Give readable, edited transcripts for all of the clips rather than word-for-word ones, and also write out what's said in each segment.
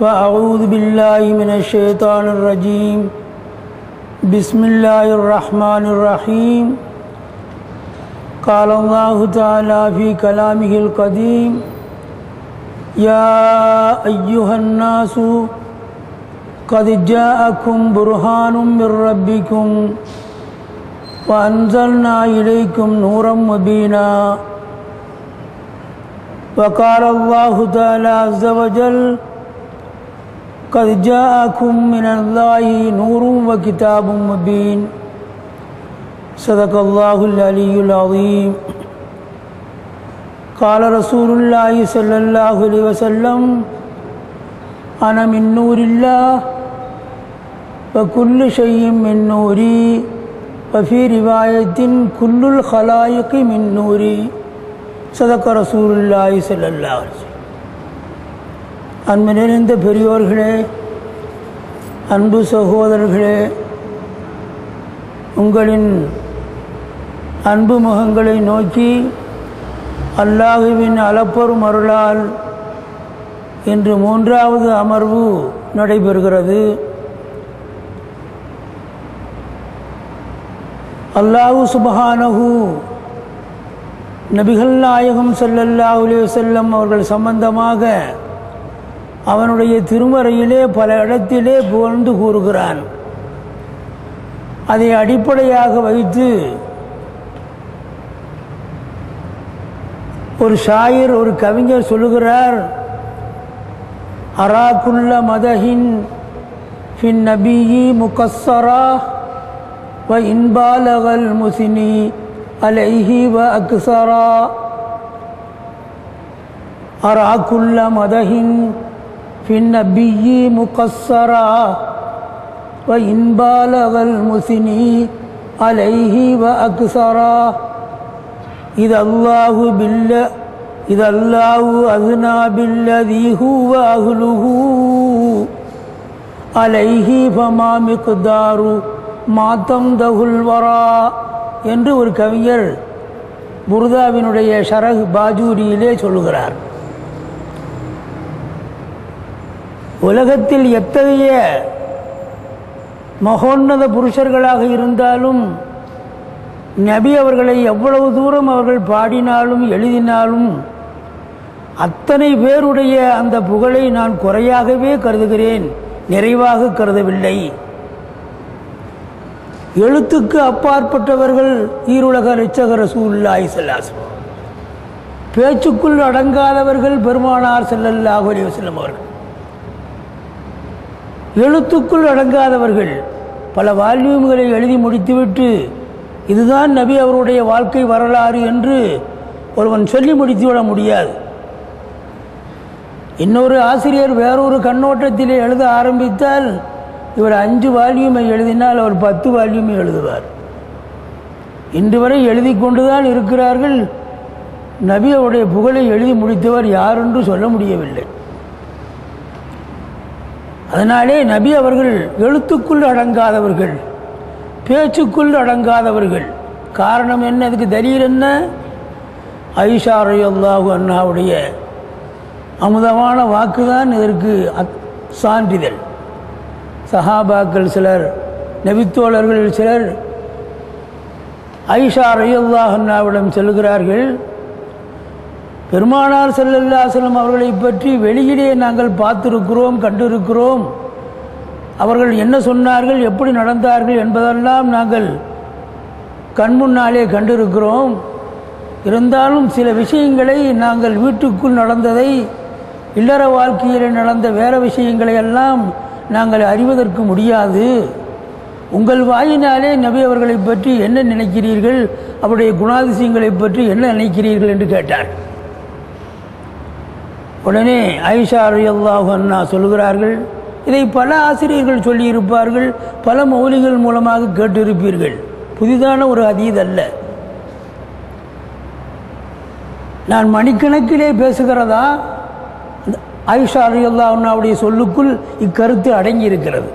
فأعوذ بالله من الشيطان الرجيم بسم الله الرحمن الرحيم قال الله تعالى في كلامه القديم يا أيها الناس قد جاءكم برهان من ربكم وأنزلنا إليكم نورا مبينا وقال الله تعالى عز وجل قد جاءكم من الله نور وكتاب مبين صدق الله العلي العظيم قال رسول الله صلى الله عليه وسلم أنا من نور الله وكل شيء من نوري وفي رواية كل الخلائق من نوري صدق رسول الله صلى الله عليه وسلم. அன்பு நிறைந்த பெரியோர்களே, அன்பு சகோதரர்களே, உங்களின் அன்பு முகங்களை நோக்கி அல்லாஹுவின் அளப்பெரும் அருளால் இன்று 3வது அமர்வு நடைபெறுகிறது. அல்லாஹு சுப்ஹானஹு நபிகள் நாயகம் ஸல்லல்லாஹு அலைஹி வஸல்லம் அவர்கள் சம்பந்தமாக அவனுடைய திருமறையிலே பல இடத்திலே புகழ்ந்து கூறுகிறான். அதை அடிப்படையாக வைத்து ஒரு ஷாயிர், ஒரு கவிஞர் சொல்லுகிறார், அராக்குல்ல மதஹின் ஃபின் நபியி முகஸ்ஸரா வ இன்பாலகல் முஸ்னி அலைஹி வ அக்ஸரா. அராக்குல்ல மதஹின் ஃபின் நபியி முகஸ்ஸரா வ இன்பாலகல் முஸ்னி அலைஹி வ அக்ஸரா. இதல்லாஹு அஸ்னா பில்லதி ஹுவ அஹ்லுஹு அலைஹி ஃபமா மிக்தாரு மாத்தம் தகுல் வரா என்று ஒரு கவிஞர் புர்தாவினுடைய ஷரஹ் பாஜூரியிலே சொல்லுகிறார். உலகத்தில் எத்தகைய மகோன்னத புருஷர்களாக இருந்தாலும் நபி அவர்களை எவ்வளவு தூரம் அவர்கள் பாடினாலும் எழுதினாலும் அத்தனை பேருடைய அந்த புகழை நான் குறையாகவே கருதுகிறேன், நிறைவாக கருதவில்லை. எழுத்துக்கு அப்பாற்பட்டவர்கள் ஈருலக இரட்சகர் ரசூலுல்லாஹி ஸல்லல்லாஹு அலைஹி வஸல்லம். பேச்சுக்குள் அடங்காதவர்கள் பெருமானார் ஸல்லல்லாஹு அலைஹி வஸல்லம் அவர்கள். எழுத்துக்குள் அடங்காதவர்கள் பல வால்யூம்களை எழுதி முடித்துவிட்டு இதுதான் நபி அவருடைய வாழ்க்கை வரலாறு என்று ஒருவன் சொல்லி முடித்துவிட முடியாது. இன்னொரு ஆசிரியர் வேறொரு கண்ணோட்டத்திலே எழுத ஆரம்பித்தால் இவர் 5 வால்யூமை எழுதினால் அவர் 10 வால்யூமை எழுதுவார். இன்று வரை எழுதி கொண்டுதான் இருக்கிறார்கள். நபி அவருடைய புகழை எழுதி முடித்தவர் யார் என்று சொல்ல முடியவில்லை. அதனாலே நபி அவர்கள் எழுத்துக்குள் அடங்காதவர்கள், பேச்சுக்குள் அடங்காதவர்கள். காரணம் என்ன? அதுக்கு தலீல் என்ன? ஆயிஷா ரலியல்லாஹு அன்ஹாவுடைய அமுதமான வாக்குதான் இதற்கு சான்றிதழ். சஹாபாக்கள் சிலர், நபித்தோழர்களில் சிலர் ஆயிஷா ரலியல்லாஹு அன்ஹாவிடம் செல்கிறார்கள், பெருமானார் ஸல்லல்லாஹு அலைஹி வஸல்லம் அவர்களை பற்றி வெளியிலே நாங்கள் பார்த்திருக்கிறோம், கண்டிருக்கிறோம். அவர்கள் என்ன சொன்னார்கள், எப்படி நடந்தார்கள் என்பதெல்லாம் நாங்கள் கண்முன்னாலே கண்டிருக்கிறோம். இருந்தாலும் சில விஷயங்களை நாங்கள் வீட்டுக்குள் நடந்ததை, இல்லற வாழ்க்கையில் நடந்த வேற விஷயங்களை எல்லாம் நாங்கள் அறிவதற்கு முடியாது. உங்கள் வாயினாலே நபி அவர்களை பற்றி என்ன நினைக்கிறீர்கள், அவருடைய குணாதிசயங்களை பற்றி என்ன நினைக்கிறீர்கள் என்று கேட்டார். உடனே ஆயிஷா ரலியல்லாஹு அன்ஹா சொல்கிறார்கள், இதை பல ஆசிரியர்கள் சொல்லியிருப்பார்கள், பல மௌலிகள் மூலமாக கேட்டிருப்பீர்கள், புதிதான ஒரு ஹதீஸ் அல்ல. நான் மணிக்கணக்கிலே பேசுகிறதா? ஆயிஷா ரலியல்லாஹு அன்ஹாவுடைய சொல்லுக்குள் இக்கருத்து அடங்கி இருக்கிறது.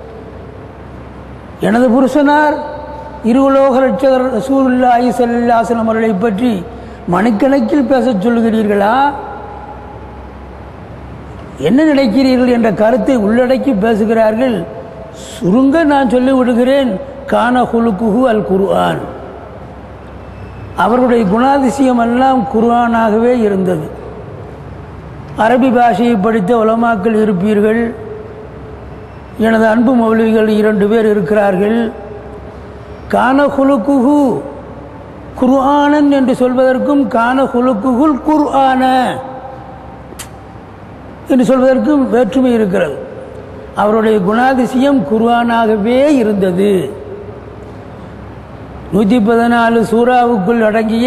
எனது புருஷனார் இருவுலோக இரட்சகர் ரசூலுல்லாஹி ஸல்லல்லாஹு அலைஹி வஸல்லம் அவர்களை பற்றி மணிக்கணக்கில் பேச சொல்லுகிறீர்களா என்ன நினைக்கிறீர்கள் என்ற கருத்தை உள்ளடக்கி பேசுகிறார்கள். சுருங்க நான் சொல்லி விடுகிறேன், கான குலுக்குஹு அல் குர்ஆன். அவர்களுடைய குணாதிசயம் எல்லாம் குர்ஆனாகவே இருந்தது. அரபி பாஷையை படித்த உலமாக்கள் இருப்பீர்கள். எனது அன்பு மௌலவிகள் 2 பேர் இருக்கிறார்கள். கான குலுக்குஹு குர்ஆனன் என்று சொல்வதற்கும் கான குலுக்குஹுல் குர்ஆன என்று சொல்வதற்கும் வேற்றுமை இருக்கிறது. அவருடைய குணாதிசயம் குர்ஆனாகவே இருந்தது. 114 சூறாவுக்குள் அடங்கிய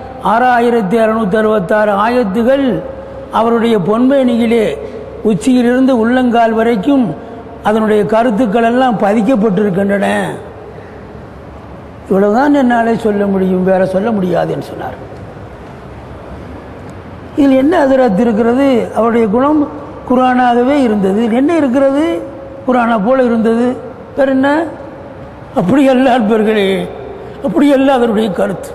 6666 ஆயத்துகள் அவருடைய பொன்மேனியிலே உச்சியிலிருந்து உள்ளங்கால் வரைக்கும் அதனுடைய கருத்துக்கள் எல்லாம் பதிக்கப்பட்டிருக்கின்றன. இவ்வளவுதான் என்னாலே சொல்ல முடியும், வேற சொல்ல முடியாது என்று சொன்னார். இதில் என்ன அதிரத்து இருக்கிறது? அவருடைய குணம் குர்ஆனாகவே இருந்தது. என்ன இருக்கிறது? குர்ஆனை போல இருந்தது. வேற என்ன? அப்படி அல்ல அன்பர்களே, அப்படி அல்ல அதனுடைய கருத்து.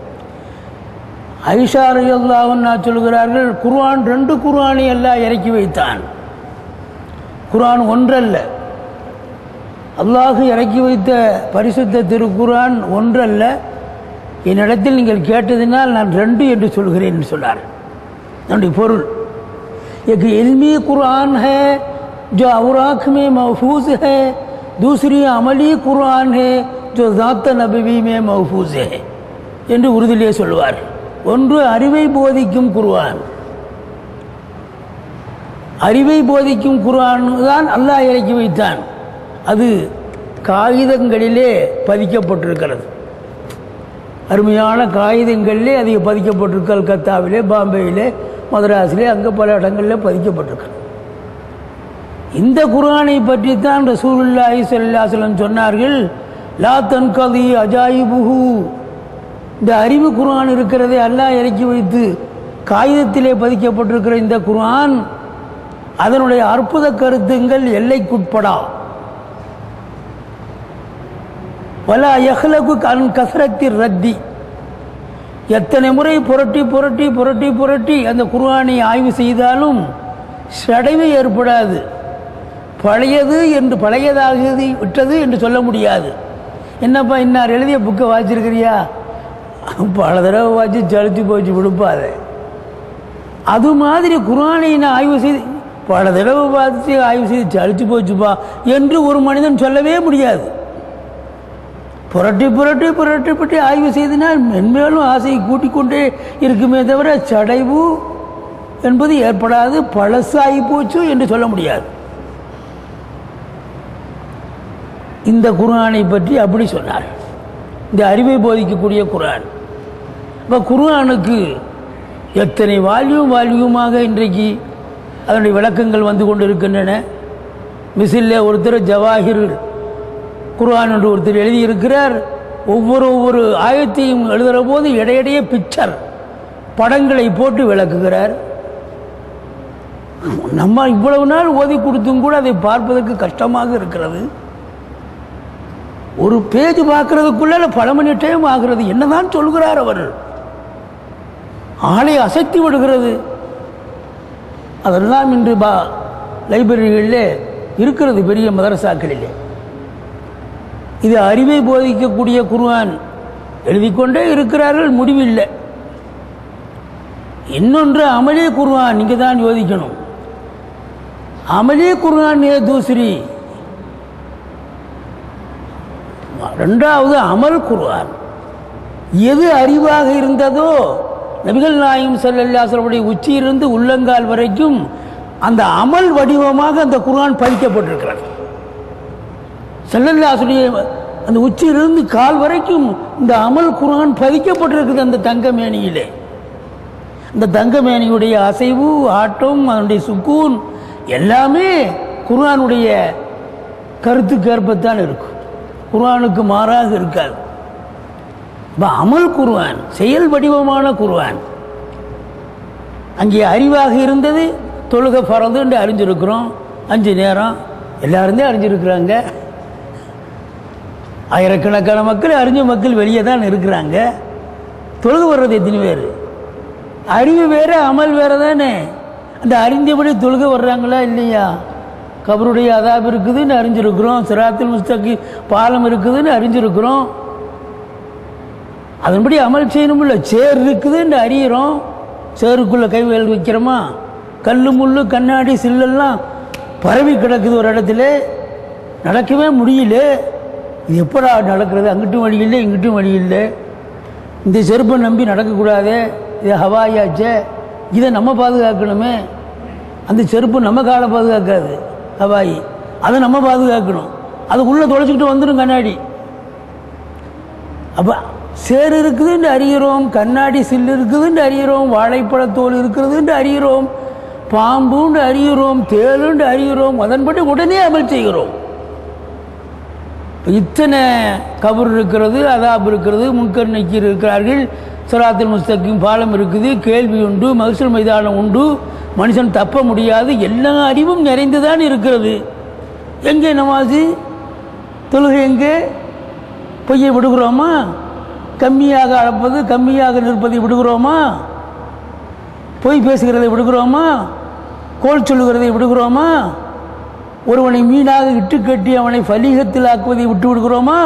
ஆயிஷா ரலியல்லாஹு அன்ஹா சொல்கிறார்கள், குர்ஆன் 2 குர்ஆனை அல்லாஹ் இறக்கி வைத்தான். குர்ஆன் ஒன்றல்ல. அல்லாஹ் இறக்கி வைத்த பரிசுத்த திருக்குர்ஆன் ஒன்றல்ல. என்னிடத்தில் நீங்கள் கேட்டதினால் நான் 2 என்று சொல்கிறேன் என்று சொன்னார். நம்முடைய பொருள், एक इल्मी कुरान है जो अवराख में महफूज है, दूसरी अमली कुरान है जो ज़ात नबवी में महफूज है என்று உறுதியிலே சொல்வார். ஒன்று அறிவை போதிக்கும் குர்ஆன். அறிவை போதிக்கும் குர்ஆன் தான் அல்லாஹ் இறக்கி வைத்தான். அது காகிதங்களிலே பதிக்கப்பட்டிருக்கிறது. அருமையான காகிதங்களிலே அது பதிக்கப்பட்டிருக்கு. கல்கத்தாவிலே, பாம்பேயிலே, மதராஸிலே, அங்கே பல இடங்களில் பதிக்கப்பட்டிருக்கு. இந்த குர்ஆனை பற்றித்தான் ரசூலுல்லாஹி ஸல்லல்லாஹு அலைஹி வஸல்லம் சொன்னார்கள், லா தன்கதி அஜாயிபுஹு. இந்த அறிவு குர்ஆன் இருக்கிறதே, அல்லாஹ் இறக்கி வைத்து காகிதத்திலே பதிக்கப்பட்டிருக்கிற இந்த குர்ஆன், அதனுடைய அற்புத கருத்துங்கள் எல்லைக்குட்படா. வலா யஹ்லகு அன் கஸ்ரத்தி ரத்தி. எத்தனை முறை புரட்டி புரட்டி புரட்டி புரட்டி அந்த குர்ஆனை ஆய்வு செய்தாலும் சடைவு ஏற்படாது. பழையது என்று பழையதாகி விட்டது என்று சொல்ல முடியாது. என்னப்பா இன்னார் எழுதிய புக்கை வாசிச்சிருக்கிறியா? பல தடவை வாசி சளிச்சு போச்சு, விடுப்பாத. அது மாதிரி குர்ஆனை நான் ஆய்வு செய்து பல தடவை வாசி ஆய்வு செய்து சளிச்சு போச்சுப்பா என்று ஒரு மனிதன் சொல்லவே முடியாது. புரட்டி புரட்டி புரட்டி புரட்டி ஆய்வு செய்தனால் மென்மேலும் ஆசையை கூட்டிக் கொண்டே இருக்குமே தவிர சடைவு என்பது ஏற்படாது. பழசாகி போச்சு என்று சொல்ல முடியாது. இந்த குர்ஆனை பற்றி அப்படி சொன்னார். இந்த அறிவை போதிக்கக்கூடிய குர்ஆன். இப்போ குர்ஆனுக்கு எத்தனை வால்யூமாக இன்றைக்கு அதனுடைய விளக்கங்கள் வந்து கொண்டு இருக்கின்றன. மிசிலில் ஒருத்தர் ஜவாஹிர் குர்ஆன் என்று ஒருத்தர் எழுதியிருக்கிறார். ஒவ்வொரு ஆயத்தையும் எழுதுகிற போது இடையிடையே பிக்சர் படங்களை போட்டு விளக்குகிறார். நம்ம இவ்வளவு நாள் ஓதி கொடுத்தும் கூட அதை பார்ப்பதற்கு கஷ்டமாக இருக்கிறது. ஒரு பேஜ் பார்க்கறதுக்குள்ள பல மணி டைம் ஆகிறது. என்னதான் சொல்கிறார் அவர்? ஆளை அசைத்து விடுகிறது. அதெல்லாம் இன்று லைப்ரரிகளிலே இருக்கிறது, பெரிய மதரசாக்களிலே. இது அறிவை போதிக்கக்கூடிய குர்ஆன். எழுதிக்கொண்டே இருக்கிறார்கள், முடிவில்லை. இன்னொன்று அமலே குர்ஆன். நீங்க தான் யோசிக்கணும். அமலே குர்ஆன் தூசரி. இரண்டாவது அமல் குர்ஆன். எது அறிவாக இருந்ததோ நபிகள் நாயகம் ஸல்லல்லாஹு அலைஹி வஸல்லம் உச்சியிலிருந்து உள்ளங்கால் வரைக்கும் அந்த அமல் வடிவமாக அந்த குர்ஆன் பதிக்கப்பட்டிருக்கிறது. ஸல்லல்லாஹு அலைஹி வஸல்லம் அந்த உச்சியிலிருந்து கால் வரைக்கும் இந்த அமல் குர்ஆன் பதிக்கப்பட்டிருக்குது. அந்த தங்கமேனியிலே இந்த தங்கமேனியுடைய அசைவு, ஆட்டம், அதனுடைய சுக்கூன் எல்லாமே குர்ஆனுடைய கருத்துக்கேற்பத்தான் இருக்கும். குர்ஆனுக்கு மாறாக இருக்காது. அமல் குர்ஆன், செயல் வடிவமான குர்ஆன். அங்கே அறிவாக இருந்தது. தொழுகை ஃபரது என்று அறிஞ்சிருக்கிறோம். 5 நேரம் எல்லாருமே அறிஞ்சிருக்கிறாங்க. ஆயிரக்கணக்கான மக்கள் அறிஞ்ச மக்கள் வெளியே தான் இருக்கிறாங்க. தொழுகை வர்றது எத்தனை பேர்? அறிவு வேற, அமல் வேற தானே. அந்த அறிந்தபடி தொழுகை வர்றாங்களா இல்லையா? கபருடைய அதாப் இருக்குதுன்னு அறிஞ்சிருக்கிறோம், சிராத்துல் முஸ்தகீம் பாலம் இருக்குதுன்னு அறிஞ்சிருக்கிறோம். அதன்படி அமல் செய்யணும்ல. சேர் இருக்குதுன்னு அறிகிறோம், சேருக்குள்ளே கை வைக்கிறோமா? கல் முள்ளு கண்ணாடி சில்லெல்லாம் பரவி கிடக்குது ஒரு இடத்துல, நடக்கவே முடியல. இது எப்படா நடக்கிறது? அங்கிட்டும் வழி இல்லை, இங்கிட்டும் வழி இல்லை. இந்த செருப்பை நம்பி நடக்கக்கூடாது, இது ஹவாயாச்சே, இதை நம்ம பாதுகாக்கணுமே. அந்த செருப்பு நம்ம காலை பாதுகாக்காது, ஹவாயி, அதை நம்ம பாதுகாக்கணும். அதுக்குள்ளே தொலைச்சிக்கிட்டு வந்துடும் கண்ணாடி. அப்போ சேர் இருக்குதுன்னு அறிகிறோம், கண்ணாடி சில்லு இருக்குதுன்னு அறிகிறோம், வாழைப்பழத்தோல் இருக்கிறதுன்னு அறிகிறோம், பாம்புன்னு அறிகிறோம், தேளுன்னு அறிகிறோம். அதன்படி உடனே அமல் செய்கிறோம். இத்தனை கபர் இருக்கிறது, அதாப் இருக்கிறது, முன்கர் நக்கீர் இருக்கிறார்கள், சிராத்துல் முஸ்தகீம் பாலம் இருக்குது, கேள்வி உண்டு, மஹ்ஷர் மைதானம் உண்டு, மனுஷன் தப்ப முடியாது, எல்லா அறிவும் நிறைந்துதான் இருக்கிறது. எங்கே நமாசு தொழுகை? எங்கே? பொய்யை விடுகிறோமா? கம்மியாக அளப்பது கம்மியாக நிற்பதை விடுகிறோமா? பொய் பேசுகிறதை விடுகிறோமா? கோல் சொல்லுகிறதை விடுகிறோமா? ஒருவனை மீனாக இட்டு கட்டி அவனை ஃபலீகத்தில் ஆக்குவதை விட்டு விடுகிறோமா?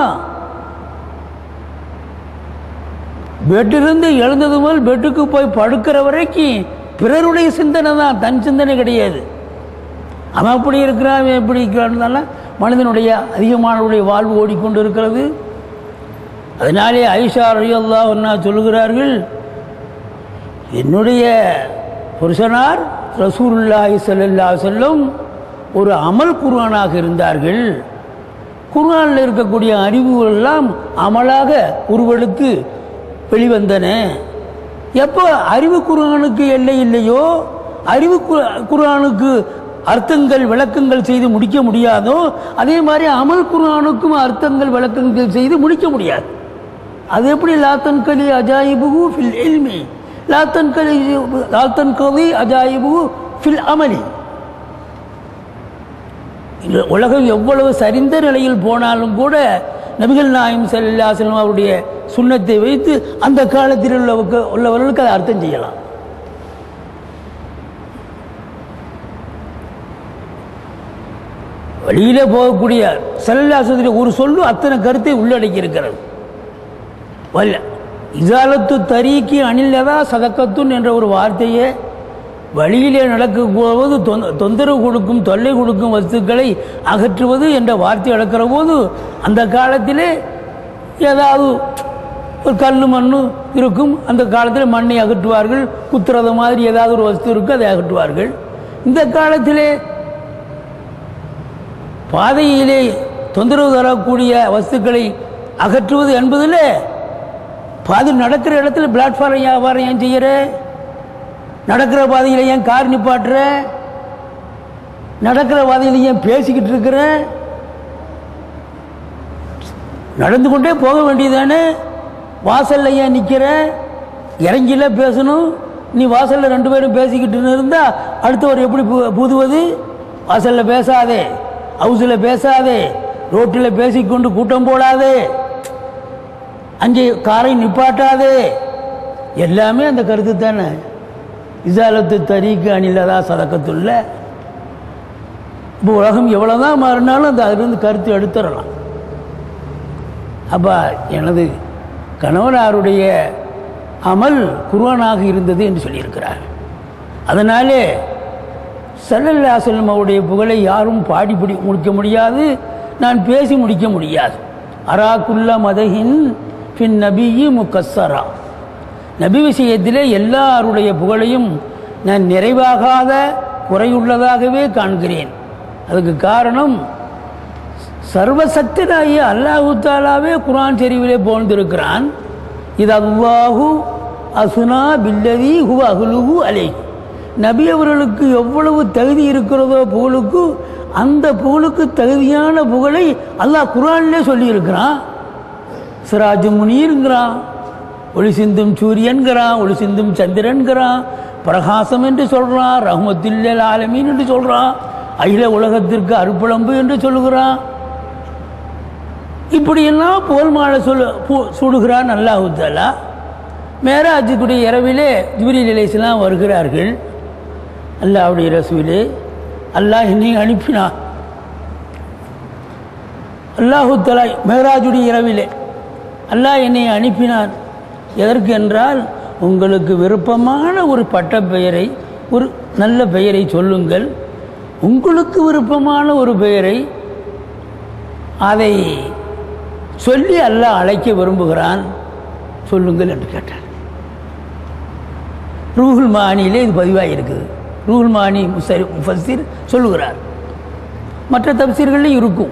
பெட்டிலிருந்து எழுந்தது முதல் பெட்டுக்கு போய் படுக்கிற வரைக்கும் பிறருடைய சிந்தனை தான், தன் சிந்தனை கிடையாது. அவன் அப்படி இருக்கிறான், அவன் எப்படி இருக்கிறான், மனிதனுடைய அதிகமானவருடைய வாழ்வு ஓடிக்கொண்டு இருக்கிறது. அதனாலே ஆயிஷா ரலியல்லாஹு அன்ஹா சொல்லுகிறார்கள், என்னுடைய புருஷனார் ரசூலுல்லாஹி ஸல்லல்லாஹு அலைஹி வஸல்லம் ஒரு அமல் குர்ஆனாக இருந்தார்கள். குர்ஆனில் இருக்கக்கூடிய அறிவுகள் எல்லாம் அமலாக உருவெடுத்து வெளிவந்தன. எப்போ அறிவு குர்ஆனுக்கு எல்லை இல்லையோ, அறிவு குர்ஆனுக்கு அர்த்தங்கள் விளக்கங்கள் செய்து முடிக்க முடியாதோ, அதே மாதிரி அமல் குர்ஆனுக்கும் அர்த்தங்கள் விளக்கங்கள் செய்து முடிக்க முடியாது. அது எப்படி? லாத்தன் கலி அஜாயிபு ஃபில் இல்மி, லாத்தன் கலி அஜாயிபு ஃபில் அமலி. உலகம் எவ்வளவு சரிந்த நிலையில் போனாலும் கூட நபிகள் நாயகம் ஸல்லல்லாஹு அலைஹி வஸல்லம் அவருடைய சுன்னத்தை வைத்து அந்த காலத்தில் உள்ளவர்களுக்கு அதை அர்த்தம் செய்யலாம். வழியிலே போகக்கூடிய ஸல்லல்லாஹு அலைஹி வஸல்லம் ஒரு சொல்லு அத்தனை கருத்தை உள்ளடக்கி இருக்கிறது. வல்ல இசாலத்து தரீக்கி அனில்லதா சதக்கத்துன் என்ற ஒரு வார்த்தையை வழியிலே நடக்கும்போது தொந்தரவு கொடுக்கும் தொல்லை கொடுக்கும் வஸ்துக்களை அகற்றுவது என்ற வார்த்தை நடக்கிற போது அந்த காலத்திலே ஏதாவது ஒரு கல் மண்ணு இருக்கும், அந்த காலத்தில் மண்ணை அகற்றுவார்கள். குத்துறது மாதிரி ஏதாவது ஒரு வஸ்து இருக்கும், அதை அகற்றுவார்கள். இந்த காலத்திலே பாதையிலே தொந்தரவு தரக்கூடிய வஸ்துக்களை அகற்றுவது என்பதில் பாதி நடக்கிற இடத்துல பிளாட்ஃபார்ம் வியாபாரம் ஏன் செய்கிற? நடக்கிற பாதையில் ஏன் கார் நிப்பாட்டுற? நடக்கிற பாதையில் ஏன் பேசிக்கிட்டு இருக்கிற? நடந்து கொண்டே போக வேண்டியதானே? வாசல்ல ஏன் நிற்கிற? இறங்கில பேசணும். நீ வாசல்ல ரெண்டு பேரும் பேசிக்கிட்டு இருந்தா அடுத்தவர் எப்படி பூதுவது? வாசல்ல பேசாதே, ஹவுஸில் பேசாதே, ரோட்டில் பேசிக்கொண்டு கூட்டம் போடாதே, அங்கே காரை நிப்பாட்டாதே. எல்லாமே அந்த கருத்து தானே. இசாலத்து தரீக்கு அணிலதா சதக்கத்துள்ள. இப்போ உலகம் எவ்வளோதான் மாறினாலும் அந்த அதிலிருந்து கருத்து எடுத்துடலாம். அப்போ எனது கணவனாருடைய அமல் குர்ஆனாக இருந்தது என்று சொல்லியிருக்கிறார். அதனாலே ஸல்லல்லாஹு அலைஹி வஸல்லம் அவருடைய புகழை யாரும் பாடி முடிக்க முடியாது, நான் பேசி முடிக்க முடியாது. அராக்குல்ல மதஹின் பின் நபியி முக்கஸ்ஸரா. நபி விஷயத்திலே எல்லாருடைய புகழையும் நான் நிறைவாகாத குறையுள்ளதாகவே காண்கிறேன். அதுக்கு காரணம் சர்வசக்தனாகிய அல்லாஹு தாலாவே குர்ஆன் ஷரீஃபிலே போந்திருக்கிறான். இது அல்லாஹு அஸ்னா பில்லதி ஹுவ அஹ்லுஹு அலைஹி. நபி அவர்களுக்கு எவ்வளவு தகுதி இருக்கிறதோ புகழுக்கு, அந்த புகழுக்கு தகுதியான புகழை அல்லாஹ் குர்ஆனிலே சொல்லியிருக்கிறான். சிராஜு முனீர்ங்கிறான், ஒளி சிந்தும் சூரியன்கிறான், ஒளி சிந்தும் சந்திரன்கிறான், பிரகாசம் என்று சொல்கிறான், ரஹ்மத்துல் ஆலமீன் என்று சொல்கிறான், அகில உலகத்திற்கு அருட்புலம்பு என்று சொல்லுகிறான். இப்படியெல்லாம் புகழ் மாலை சூடுகிறான் அல்லாஹு தஆலா. மேராஜுக்குடைய இரவிலே ஜிப்ரீல் அலைஹிஸ்ஸலாம் வருகிறார்கள். அல்லாஹ்வுடைய ரசூலே, அல்லாஹ் என்னை அனுப்பினான். அல்லாஹு தஆலா மேராஜுடைய இரவிலே அல்லாஹ் என்னை அனுப்பினான். எதற்கு என்றால், உங்களுக்கு விருப்பமான ஒரு பட்ட பெயரை, ஒரு நல்ல பெயரை சொல்லுங்கள். உங்களுக்கு விருப்பமான ஒரு பெயரை அதை சொல்லி அல்லாஹ் அழைக்க விரும்புகிறான், சொல்லுங்கள் என்று கேட்டார். ரூஹுல் மானியிலே இது பதிவாக இருக்குது. ரூஹுல் மானி முஃபஸ்ஸிர் சொல்லுகிறார், மற்ற தப்சீர்களில் இருக்கும்.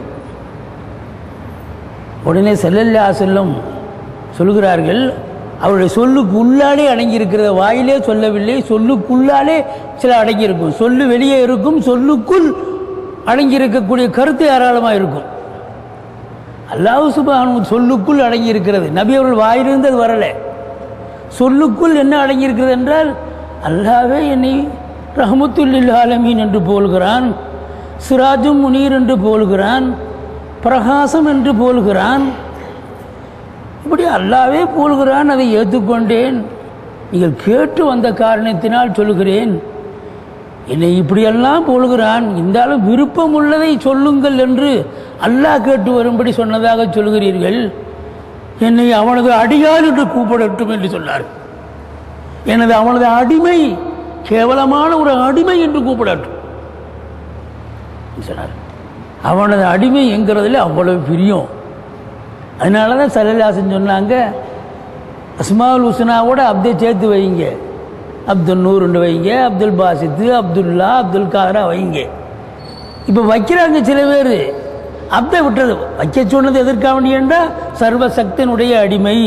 உடனே ஸல்லல்லாஹு அலைஹி வஸல்லம் சொல்லுகிறார்கள், அவருடைய சொல்லுக்கு உள்ளாலே அடங்கியிருக்கிறத வாயிலே சொல்லவில்லை, சொல்லுக்குள்ளாலே சில அடங்கியிருக்கும். சொல்லு வெளியே இருக்கும், சொல்லுக்குள் அடங்கியிருக்கக்கூடிய கருத்து ஏராளமாக இருக்கும். அல்லாஹ் சுப்ஹானஹு சொல்லுக்குள் அடங்கியிருக்கிறது. நபி அவர்கள் வாயிலிருந்து அது வரலை. சொல்லுக்குள் என்ன அடங்கியிருக்கிறது என்றால், அல்லாஹ்வே என்னை ரஹ்மத்துல் லில் ஆலமீன் என்று போல்கிறான், சிராஜும் முனீர் என்று போல்கிறான், பிரகாசம் என்று போல்கிறான். இப்படி அல்லாஹ்வே போல்கிறான். அதை ஏற்றுக்கொண்டேன். நீங்கள் கேட்டு வந்த காரணத்தினால் சொல்லுகிறேன், என்னை இப்படியெல்லாம் போல்கிறான், இருந்தாலும் விருப்பம் உள்ளதை சொல்லுங்கள் என்று அல்லாஹ் கேட்டு வரும்படி சொன்னதாக சொல்கிறீர்கள். என்னை அவனது அடியாள் என்று கூப்பிடட்டும் என்று சொன்னார். அவனது அடிமை, கேவலமான ஒரு அடிமை என்று கூப்பிடட்டும் சொன்னார். அவனது அடிமை என்கிறதுல அவ்வளவு பிரியம். அதனால தான் ஸல்லல்லாஹு அலைஹி வஸல்லம் சொன்னாங்க, அஸ்மாவுல் ஹுஸ்னாவோட அப்தே சேர்த்து வைங்க. அப்துல் நூறுன்னு வைங்க, அப்துல் பாசித்து, அப்துல்லா, அப்துல் காதரா வைங்க. இப்போ வைக்கிறாங்க சில பேர். அப்தை விட்டுறது வைக்க சொன்னது எதற்காக வேண்டியண்டா, சர்வசக்தனுடைய அடிமை,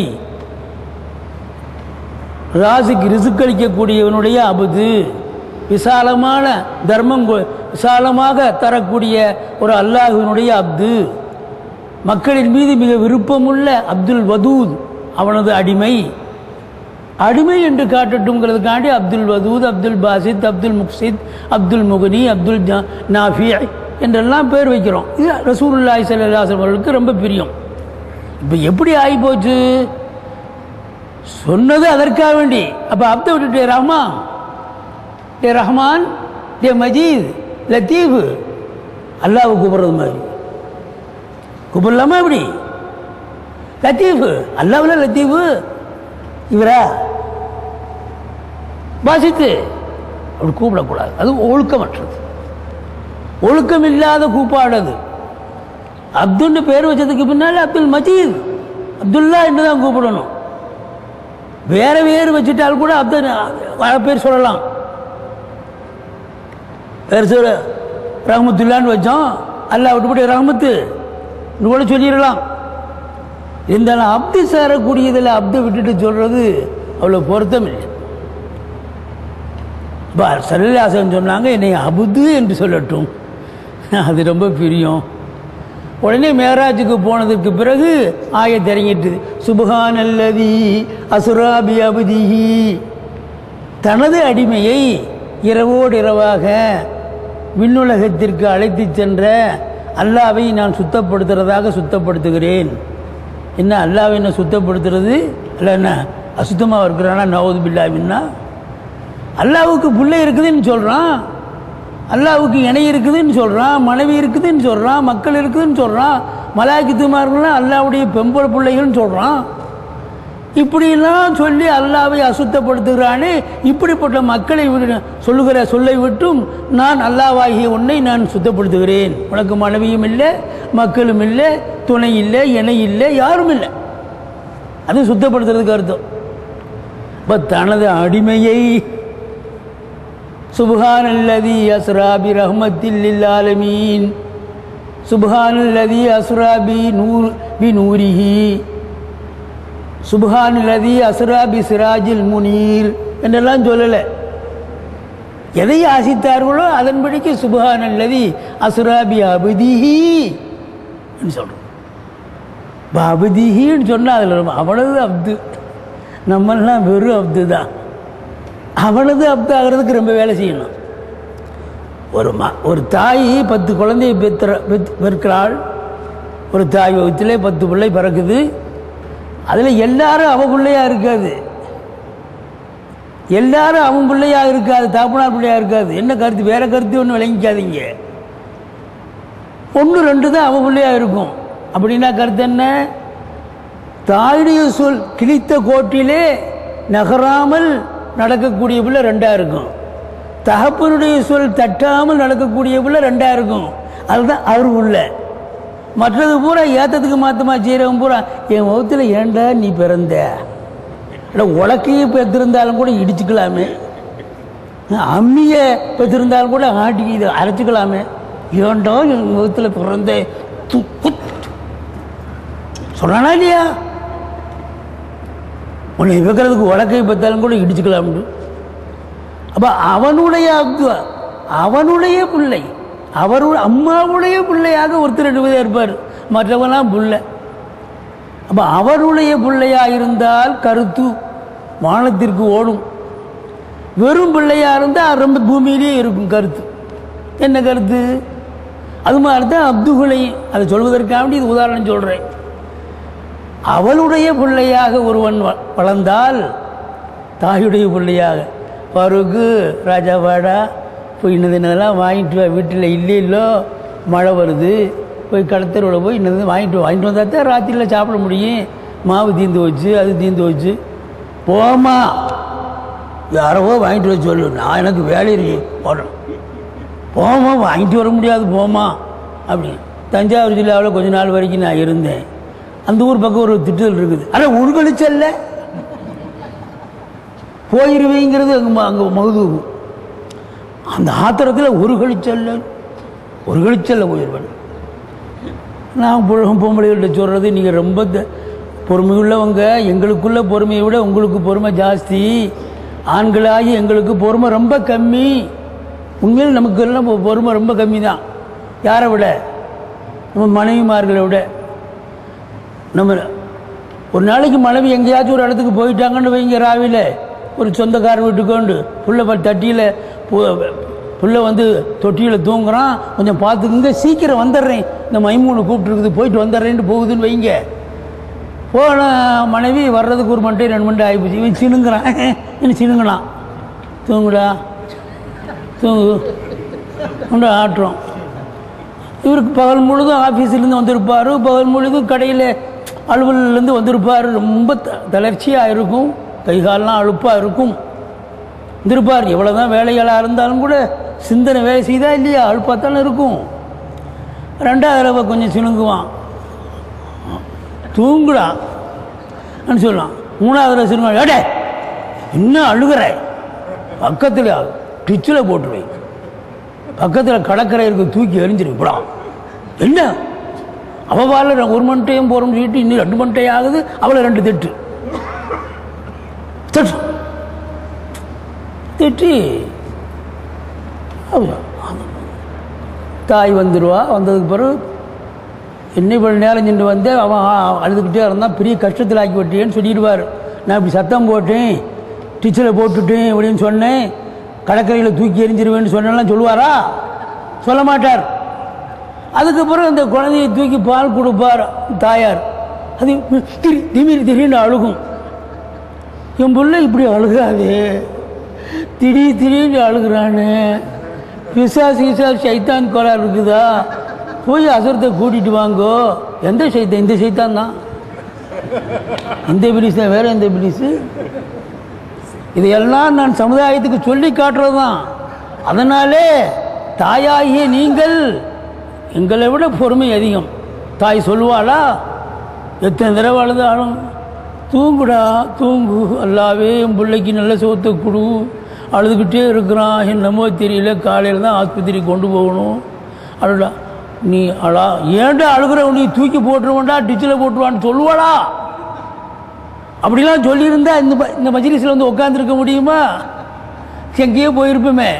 ராசிக்கு ரிசுக்களிக்கக்கூடியவனுடைய அபுது, விசாலமான தர்மம் விசாலமாக தரக்கூடிய ஒரு அல்லாஹ்வினுடைய அப்து, மக்களின் மீது மிக விருப்பமுள்ள அப்துல் வதூத் அவனது அடிமை. அடிமை என்று காட்டட்டும்ங்கிறதுக்காண்டி அப்துல் வதூத், அப்துல் பாசித், அப்துல் முக்சித், அப்துல் முகனி, அப்துல் நாஃபி என்றெல்லாம் பேர் வைக்கிறோம். இது ரசூலுல்லாஹி ஸல்லல்லாஹு அலைஹி வஸல்லம் அவர்களுக்கு ரொம்ப பிரியம். இப்போ எப்படி ஆகிப்போச்சு, சொன்னது அதற்காக வேண்டி. அப்போ அப்தை விட்டுட்டு ரஹ்மான், டே ரஹ்மான், டே மஜீத், லத்தீஃப், அல்லாஹ்வை கூப்பிடுறது மாதிரி கூப்பிடலாமா? எப்படி லத்தீஃப், அல்லாஹ்வுல லத்தீஃப் இவரா பாசித்து அப்படி கூப்பிடக்கூடாது. அது ஒழுக்கமற்றது, ஒழுக்கம் இல்லாத கூப்பாடுது. அப்துல்னு பேர் வச்சதுக்கு பின்னால் அப்துல் மஜீத், அப்துல்லா என்று தான் கூப்பிடணும். வேற வேறு வச்சுட்டால் கூட அப்துல் பேர் சொல்லலாம். பேர் சொல்ல ரஹ்மத்துல்லான்னு வச்சோம், அல்லாஹ் விட்டுப்பட்டு ரஹ்மத்து கூட சொல்லிடலாம். இருந்தாலும் அப்து சேரக்கூடியதில் அப்தை விட்டுட்டு சொல்றது அவ்வளோ பொருத்தம் இல்லை. ஸல்லல்லாஹு அலைஹி வஸல்லம் சொன்னாங்க, என்னை அபுது என்று சொல்லட்டும், அது ரொம்ப பிரியம். உடனே மேராஜுக்கு போனதுக்கு பிறகு ஆயத் இறங்கிட்டு, சுப்ஹானல்லதி அஸ்ரா பி அப்திஹி, தனது அடிமையை இரவோடு இரவாக விண்ணுலகத்திற்கு அழைத்து சென்ற அல்லாஹ்வை நான் சுத்தப்படுத்துறதாக சுத்தப்படுத்துகிறேன். என்ன அல்லாஹ்வை என்ன சுத்தப்படுத்துறது? அல்ல என்ன அசுத்தமாக இருக்கிறானா? நவுது பில்லாஹ் மின்னா. அல்லாஹ்வுக்கு பிள்ளை இருக்குதுன்னு சொல்கிறான், அல்லாஹ்வுக்கு இணை இருக்குதுன்னு சொல்கிறான், மனைவி இருக்குதுன்னு சொல்கிறான், மக்கள் இருக்குதுன்னு சொல்கிறான், மலாயிக்கத்துமார்கள்லாம் அல்லாஹ்வுடைய பெம்பள பிள்ளைகள்னு சொல்கிறான். இப்படியெல்லாம் சொல்லி அல்லாஹ்வை அசுத்தப்படுத்துகிறானே, இப்படிப்பட்ட மக்களை சொல்லுகிற சொல்லை விட்டும் நான் அல்லாஹ்வாகிய உன்னை நான் சுத்தப்படுத்துகிறேன். உனக்கு மனைவியும் இல்லை, மக்களும் இல்லை, துணை இல்லை, இணை இல்லை, யாரும் இல்லை. அது சுத்தப்படுத்துறதுக்கு அர்த்தம். இப்போ தனது அடிமையை சுப்ஹானல்லதி அஸ்ரா பி ரஹ்மத்தில் லில் ஆலமீன், சுப்ஹானல்லதி அஸ்ரா பி நூரிஹி, சுப்ஹானல்லதி அஸ்ரா பி சிராஜில் முனீர் என்றெல்லாம் சொல்லலை. எதை ஆசித்தார்களோ அதன்படிக்கு சுப்ஹானல்லதி அஸ்ரா பி அப்திஹி என்று சொல்கிறோம். அப்திஹின்னு சொன்னால் அதில் அவனது அப்து, நம்மெல்லாம் வெறும் அப்து தான். அவனது அப்து ஆகிறதுக்கு ரொம்ப வேலை செய்யணும். ஒரு தாய் 10 குழந்தையை பெற்கிறாள். ஒரு தாய் வகுத்திலே 10 பிள்ளை பிறக்குது. அதில் எல்லாரும் அவ பிள்ளையா இருக்காது. எல்லாரும் அவன் பிள்ளையாக இருக்காது, தாப்பனார் பிள்ளையாக இருக்காது. என்ன கருத்து? வேற கருத்து ஒன்று விளங்கிக்காதீங்க. 1 2 தான் அவன் பிள்ளையாக இருக்கும். அப்படின்னா கருத்து என்ன? தாயுடைய சொல் கிழித்த கோட்டிலே நகராமல் நடக்கக்கூடிய பிள்ளை 2ஆ இருக்கும். தகப்பனுடைய சொல் தட்டாமல் நடக்கக்கூடிய பிள்ளை 2ஆ இருக்கும். அதுதான் அவர் உள்ள. மற்றது பூரா ஏத்தத்துக்கு மாத்தமா செய்யறவன் பூரா என் முகத்தில் ஏண்டா நீ பிறந்த, உலக்கையை பெற்றிருந்தாலும் கூட இடிச்சுக்கலாமே, அம்மிய பெற்றிருந்தாலும் கூட ஆட்டிக்கு இதை அரைச்சிக்கலாமே, ஏண்டா என் முகத்தில் பிறந்த சொன்னானா இல்லையா? உன்னை வைக்கிறதுக்கு உலக்கையை பெற்றாலும் கூட இடிச்சுக்கலாம். அப்ப அவனுடைய பிள்ளை, அவருடைய அம்மாவுடைய பிள்ளையாக ஒருத்தர் 2 பேர் இருப்பார், மற்றவெல்லாம் பிள்ளை. அப்ப அவருடைய பிள்ளையா இருந்தால் கருத்து வானத்திற்கு ஓடும். வெறும் பிள்ளையா இருந்தால் ரொம்ப பூமியிலேயே இருக்கும் கருத்து. என்ன கருத்து? அது மாதிரி தான் அப்துகளை, அதை சொல்வதற்காக இது உதாரணம் சொல்றேன். அவளுடைய பிள்ளையாக ஒருவன் வளர்ந்தால் தாயுடைய பிள்ளையாக, பருக்கு ராஜாவாடா போய் இன்னதெல்லாம் வாங்கிட்டு வா, வீட்டில் இல்லையில்லோ மழை வருது, போய் கடத்தரோட போய் இன்னது வாங்கிட்டு வந்தால் தான் ராத்திரியில் சாப்பிட முடியும். மாவு தீர்ந்து வச்சு அது தீர்ந்து வச்சு போமா, யாரோ வாங்கிட்டு வச்சு சொல்லு, நான் எனக்கு வேலை இருக்கு போடுறேன், போமா வாங்கிட்டு வர முடியாது போமா அப்படி. தஞ்சாவூர் ஜில்லாவில் கொஞ்ச நாள் வரைக்கும் நான் இருந்தேன். அந்த ஊர் பக்கம் ஒரு திட்டுதல் இருக்குது, ஆனால் உருகழிச்சல்ல போயிருவீங்கிறது அங்கே மகுது. அந்த ஆத்திரத்தில் ஒரு கழிச்சல்ல போயிடுவேன். நான் பொம்பளைகள்கிட்ட சொல்கிறது, நீங்கள் ரொம்ப பொறுமையுள்ளவங்க, எங்களுக்குள்ள பொறுமையை விட உங்களுக்கு பொறுமை ஜாஸ்தி, ஆண்களாகி எங்களுக்கு பொறுமை ரொம்ப கம்மி. உண்மையில் நமக்கு எல்லாம் பொறுமை ரொம்ப கம்மி தான். யாரை விட? நம்ம மனைவிமார்களை விட. நம்ம ஒரு நாளைக்கு மனைவி எங்கேயாச்சும் ஒரு இடத்துக்கு போயிட்டாங்கன்னு வைங்க, ராவில ஒரு சொந்தக்காரர் வீட்டுக்கொண்டு புள்ள தட்டியில் புள்ள வந்து தொட்டியில் தூங்குறான், கொஞ்சம் பார்த்துக்குங்க, சீக்கிரம் வந்துடுறேன், இந்த மைமூனை கூப்பிட்டுருக்குது, போயிட்டு வந்துடுறேன்ட்டு போகுதுன்னு வைங்க. போன மனைவி வர்றதுக்கு 1 மணி 2 மணி ஆகிப்போச்சு. இவன் சினுங்கிறான், இன்னும் சினுங்கலாம், தூங்குடா தூங்கு கொண்டு ஆட்டுறோம். இவருக்கு பகல் முழுதும் ஆஃபீஸ்லேருந்து வந்திருப்பார், பகல் முழுதும் கடையில் அலுவலிலேருந்து வந்திருப்பார், ரொம்ப தளர்ச்சியாக இருக்கும், கை காலெலாம் அழுப்பாக இருக்கும் வந்திருப்பார். எவ்வளோ தான் வேலைகளாக இருந்தாலும் கூட சிந்தனை வேலை செய்தா இல்லையா அழுப்பாத்தானே இருக்கும். 2ஆவது தடவை கொஞ்சம் சினுங்குவான், தூங்குடா சொல்லலாம். 3ஆவது தடவை சினுங்க, ஏடே இன்னும் அழுகிற, பக்கத்தில் டிச்சில் போட்டுருவை, பக்கத்தில் கடற்கரை இருக்கு, தூக்கி எரிஞ்சிருப்பா. என்ன அவள் 1 மணி டைம் போகிறோம்னு சொல்லிட்டு இன்னும் 2 மணி டைம் ஆகுது, அவளை 2 திட்டு திட்டி தாய் வந்துடுவா. வந்ததுக்கு பிறகு என்ன இவ்வளோ நேரம் சென்று வந்தேன், அவன் அழுதுகிட்டே இருந்தான், பெரிய கஷ்டத்தில் ஆக்கி விட்டேன்னு சொல்லிடுவார். நான் இப்படி சத்தம் போட்டேன், டீச்சரை போட்டுட்டேன் அப்படின்னு சொன்னேன், கடற்கரையில் தூக்கி எறிஞ்சிருவேன்னு சொன்னேன்லாம் சொல்லுவாரா? சொல்ல மாட்டார். அதுக்கப்புறம் அந்த குழந்தையை தூக்கி பால் கொடுப்பார் தாயார், அது திடீர்னு அழுகும். என் பிள்ளை இப்படி அழுகாது, திடீர்னு அழுகிறான்னு, பிசாசு சைத்தான் கோளாறு இருக்குதா, போய் அசுரத்தை கூட்டிட்டு வாங்கோ. எந்த சைத்தான்? இந்த சைத்தான் தான், இந்த பிரிஸ் தான், வேற எந்த பிரிஸு? இதையெல்லாம் நான் சமுதாயத்துக்கு சொல்லி காட்டுறது தான். அதனாலே தாயாகிய நீங்கள் எங்களை விட பொறுமை அதிகம். தாய் சொல்லுவாளா? எத்தனை தடவை அழுதாலும் தூங்குடா தூங்கு, அல்லாவே என் பிள்ளைக்கு நல்ல சோத்தை கொடு, அழுதுகிட்டே இருக்கிறான், என்னமோ தெரியல, காலையில் தான் ஆஸ்பத்திரி கொண்டு போகணும், அழுடா. நீ ஏன்டா அழுகிற, நீ தூக்கி போட்டுருவோண்டா, டிச்சில் போட்டுருவான்னு சொல்லுவாளா? அப்படிலாம் சொல்லியிருந்தா இந்த மஜ்லிஸில் வந்து உட்காந்துருக்க முடியுமா? எங்கேயோ போயிருப்போமே.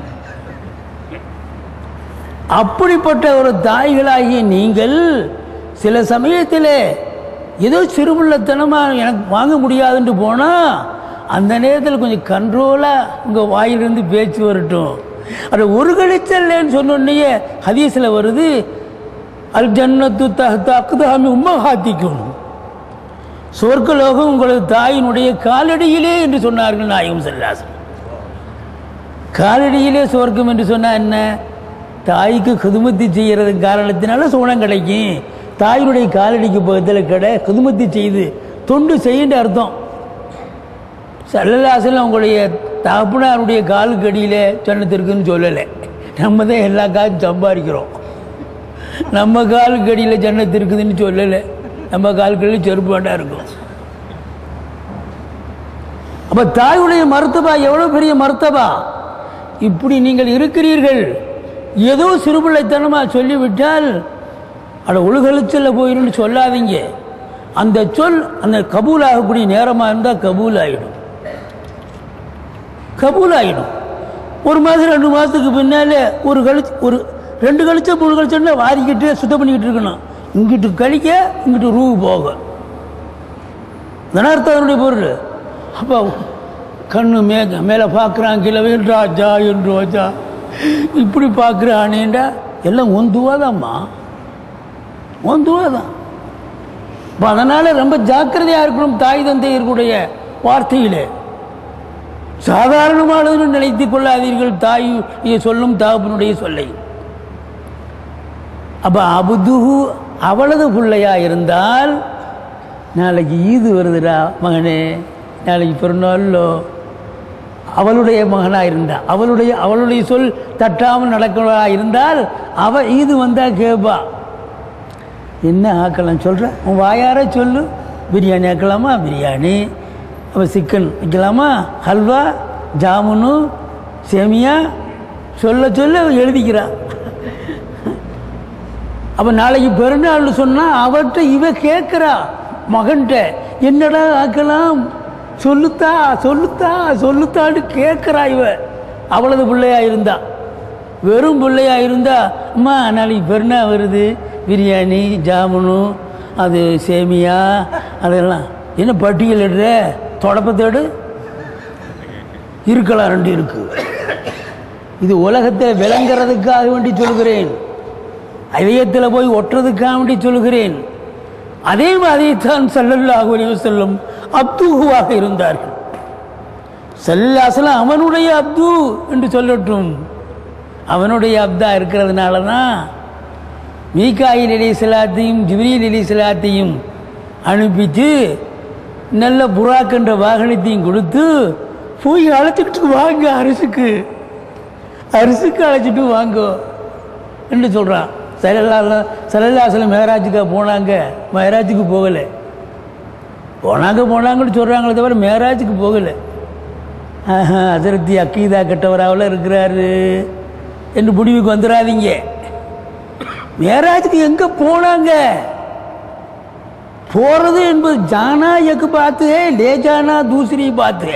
அப்படிப்பட்ட ஒரு தாய்களாகிய நீங்கள் சில சமயத்தில் ஏதோ சிறுபிள்ளைத்தனமாக எனக்கு வாங்க முடியாதுன்ட்டு போனால் அந்த நேரத்தில் கொஞ்சம் கண்ட்ரோலாக உங்கள் வாயிலிருந்து பேச்சு வரட்டும். அது ஒரு கழிச்சல்லேன்னு சொன்னோடனே ஹதீஸில் வருது, அல் ஜன்னத்து தஹ்த அக்தாமி உம்மஹாத்திக்கும், சொர்க்கலோகம் உங்களது தாயினுடைய காலடியிலே என்று சொன்னார்கள் நாயகம் ஸல்லல்லாஹு அலைஹி வஸல்லம். காலடியிலே சொர்க்கம் என்று சொன்னால் என்ன? தாய்க்கு குதுமத்தி செய்கிறது காரணத்தினால சோனம் கிடைக்கும். தாயினுடைய காலடிக்கு பக்கத்தில் கடை குதுமத்தி செய்து தொண்டு செய்யுன்ற அர்த்தம். ஸல்லல்லாஹு அலைஹி வஸல்லம் உங்களுடைய தகப்பனாருடைய காலுக்கு அடியில் ஜன்னத்திற்குன்னு சொல்லலை. நம்ம தான் எல்லா காலும் சம்பாதிக்கிறோம். நம்ம காலுக்கு அடியில் ஜன்னத்து இருக்குதுன்னு சொல்லலை. நம்ம கால்களில் செருப்பு வேண்டா இருக்கும். அப்போ தாயுடைய மருத்துவா எவ்வளோ பெரிய மருத்துவா. இப்படி நீங்கள் இருக்கிறீர்கள். ஏதோ சிறுபிள்ளைத்தனமாக சொல்லிவிட்டால் அட ஒழுகழிச்சல்ல போயிருந்து சொல்லாதீங்க. அந்த சொல் அந்த கபூல் ஆகக்கூடிய நேரமாக இருந்தால் கபூல் ஆகிடும். கபூல் ஆகிடும். ஒரு மாதம் 2 மாதத்துக்கு பின்னாலே ஒரு 2 கழிச்சா 3 கழிச்சோன்னா வாரிக்கிட்டு சுத்தம் பண்ணிக்கிட்டு இருக்கணும். இங்கிட்டு கழிக்க இங்கிட்டு ரூ போக தனார்த்தனுடைய பொருள். அப்போ கண்ணு மேலே பார்க்குறான், கிழவே ராஜா என்று ரோஜா இப்படி பார்க்குறானேண்டா எல்லாம் ஒந்துவாதாம்மா, ஒந்துவாதான். இப்போ அதனால் ரொம்ப ஜாக்கிரதையாக இருக்கணும் தாய் தந்தையர்களுடைய வார்த்தையிலே. சாதாரணமானது நினைத்து கொள்ளாதீர்கள் தாய் சொல்லும் தகப்பனுடைய சொல்லை. அப்போ அபுதுஹு அவளது பிள்ளையா இருந்தால் நாளைக்கு ஈது வருதுடா மகனே, நாளைக்கு பிறநாளோ அவளுடைய மகனாக இருந்தா அவளுடைய சொல் தட்டாமல் நடக்கிறதா இருந்தால் அவள் ஈது வந்தால் கேட்பா. என்ன ஆக்கலாம் சொல்கிற உன் வாயார சொல்லு. பிரியாணி ஆக்கலாமா? பிரியாணி. அப்போ சிக்கன் வைக்கலாமா? ஹல்வா, ஜாமுனு, சேமியா சொல்ல சொல்ல எழுதிக்கிறா. அப்போ நாளைக்கு பெருநாள்னு சொன்னால் அவர்கிட்ட இவ கேட்குறா மகன்கிட்ட, என்னடா ஆக்கலாம் சொல்லுத்தா சொல்லுத்தா சொல்லுத்தான்னு கேட்குறா. இவ அவளது பிள்ளையா இருந்தா. வெறும் பிள்ளையா இருந்தா அம்மா நாளைக்கு பெருநாள் வருது, பிரியாணி, ஜாமுனு, அது சேமியா, அதெல்லாம் என்ன பட்டியலிடுற, தொடப்பத்தோடு இருக்கலாம் 2 இருக்கு. இது உலகத்தை விளங்குறதுக்காக வேண்டி சொல்கிறேன், இதயத்தில் போய் ஒட்டுறதுக்காக வேண்டி சொல்கிறேன். அதே மாதிரி தான் ஸல்லல்லாஹு அலைஹி வஸல்லம் அப்துஹுவாக இருந்தார்கள். ஸல்லல்லாஹு அலைஹி வஸல்லம் அவனுடைய அப்து என்று சொல்லட்டும். அவனுடைய அப்தா இருக்கிறதுனால தான் மீகாயில் அலைஹிஸ்ஸலாத்தையும் ஜிப்ரீல் அலைஹிஸ்ஸலாத்தையும் அனுப்பிட்டு நல்ல புறாக்கன்ற வாகனத்தையும் கொடுத்து போய் அழைச்சிக்கிட்டு வாங்க, அரிசுக்கு அழைச்சிட்டு வாங்க என்று சொல்கிறான். ஸல்லல்லாஹு அலைஹி வஸல்லம் மேராஜுக்கா போனாங்க? மேராஜுக்கு போகலை. போனாங்கன்னு சொல்கிறாங்களே தவிர மேராஜுக்கு போகலை. ஹஜ்ரத் அக்கீதா கெட்டவராவில் இருக்கிறாரு என்று முடிவுக்கு வந்துடாதீங்க. மேராஜுக்கு எங்கே போனாங்க? போகிறது என்பது ஜானா எக்கு பார்த்து லே ஜானா தூசரி பார்த்து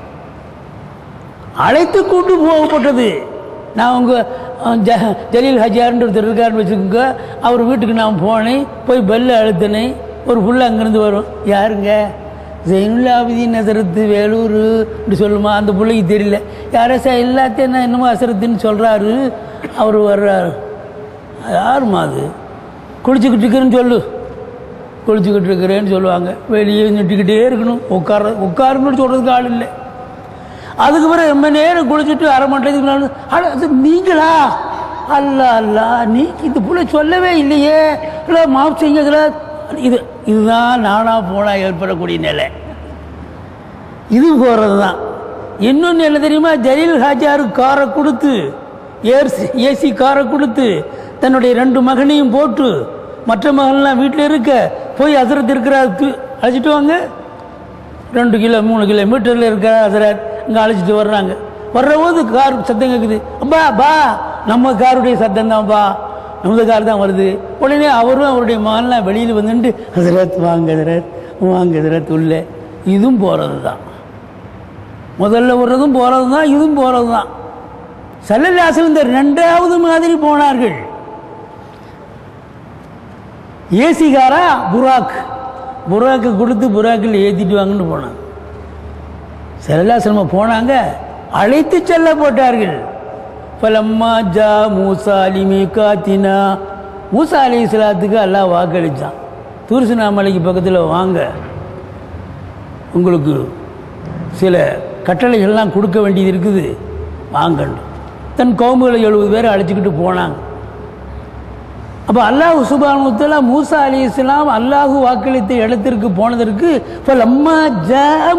அழைத்து கொண்டு போகப்பட்டது. நான் உங்கள் ஜலீல் ஹஜார்ன்ற ஒருத்தர் இருக்காருன்னு வச்சுக்கோங்க. அவர் வீட்டுக்கு நான் போனேன், போய் பெல்ல அழுத்தினேன். ஒரு புள்ள அங்கேருந்து வரும், யாருங்க? ஜைனுல் ஆபிதீன் ஹசரத்து வேலூர் இப்படி சொல்லுமா? அந்த பிள்ளைக்கு தெரியல. யாரா எல்லாத்தையும் நான் என்னமோ ஹசரத்துன்னு சொல்கிறாரு, அவர் வர்றாரு. யாருமா அது? குளிச்சுக்கிட்டு இருக்கிறேன்னு சொல்லு. குளிச்சுக்கிட்டு இருக்கிறேன்னு சொல்லுவாங்க. வெளியே நிட்டுக்கிட்டே இருக்கணும். உட்காருன்னு சொல்கிறதுக்கு ஆள் இல்லை. அதுக்கு பிறகு ரொம்ப நேரம் குளிச்சுட்டு அரை மணி நேரத்துக்கு அது நீங்களா? அல்ல நீ இந்த புள்ள சொல்லவே இல்லையே, இல்லை மாப் செய்யுங்களா? இதுதான் நானாக போனால் ஏற்படக்கூடிய நிலை. இது போகிறது தான். இன்னொன்று என்ன தெரியுமா? ஜலீல் ஹாஜாருக்கு காரை கொடுத்து, ஏசி காரை கொடுத்து தன்னுடைய 2 மகனையும் போட்டு, மற்ற மகன்லாம் வீட்டில் இருக்க, போய் ஹசரத் இருக்கிறாருக்கு அழைச்சிட்டு வாங்க. 2 கிலோ 3 கிலோமீட்டரில் இருக்கிற ஹசரத் இங்கே அழைச்சிட்டு வர்றாங்க. வர்றபோது கார் சத்தம் கேட்குது. அப்பா பா நம்ம காருடைய சத்தம் தான்ப்பா, நமது கார் தான் வருது. உடனே அவரும் அவருடைய மகன்லாம் வெளியில் வந்துட்டு ஹசரத் வாங்க ஹசரத் உள்ள. இதுவும் போகிறது தான். முதல்ல வர்றதும் போகிறது தான், இதுவும் போகிறது தான். ஸல்லல்லாஹு அலைஹி வஸல்லம் இந்த 2வது மாதிரி போனார்கள். ஏசிகாரா புராக்கு கொடுத்து புராக்கில் ஏற்றிட்டு வாங்கன்னு போனாங்க. ஸல்லல்லாஹு அலைஹி வஸல்லம் போனாங்க, அழைத்து செல்லப்பட்டார்கள். ஃபலம்மா ஜா மூசா லிமீகாத்தினா, மூசா அலைஹிஸ்ஸலாத்துக்கு அல்லாஹ் வாக்களித்தான். தூர்சினா மலைக்கு பக்கத்தில் வாங்க, உங்களுக்கு சில கட்டளைகள்லாம் கொடுக்க வேண்டியது இருக்குது வாங்கன்னு தன் கௌமுகளை 70 பேரை அழைச்சிக்கிட்டு போனாங்க. அப்போ அல்லாஹ் சுப்ஹானஹு வ தஆலா மூசா அலைஹிஸ்ஸலாம் அல்லாஹ் வாக்களித்த இடத்திற்கு போனதற்கு ஃபலம்மா ஜாஅ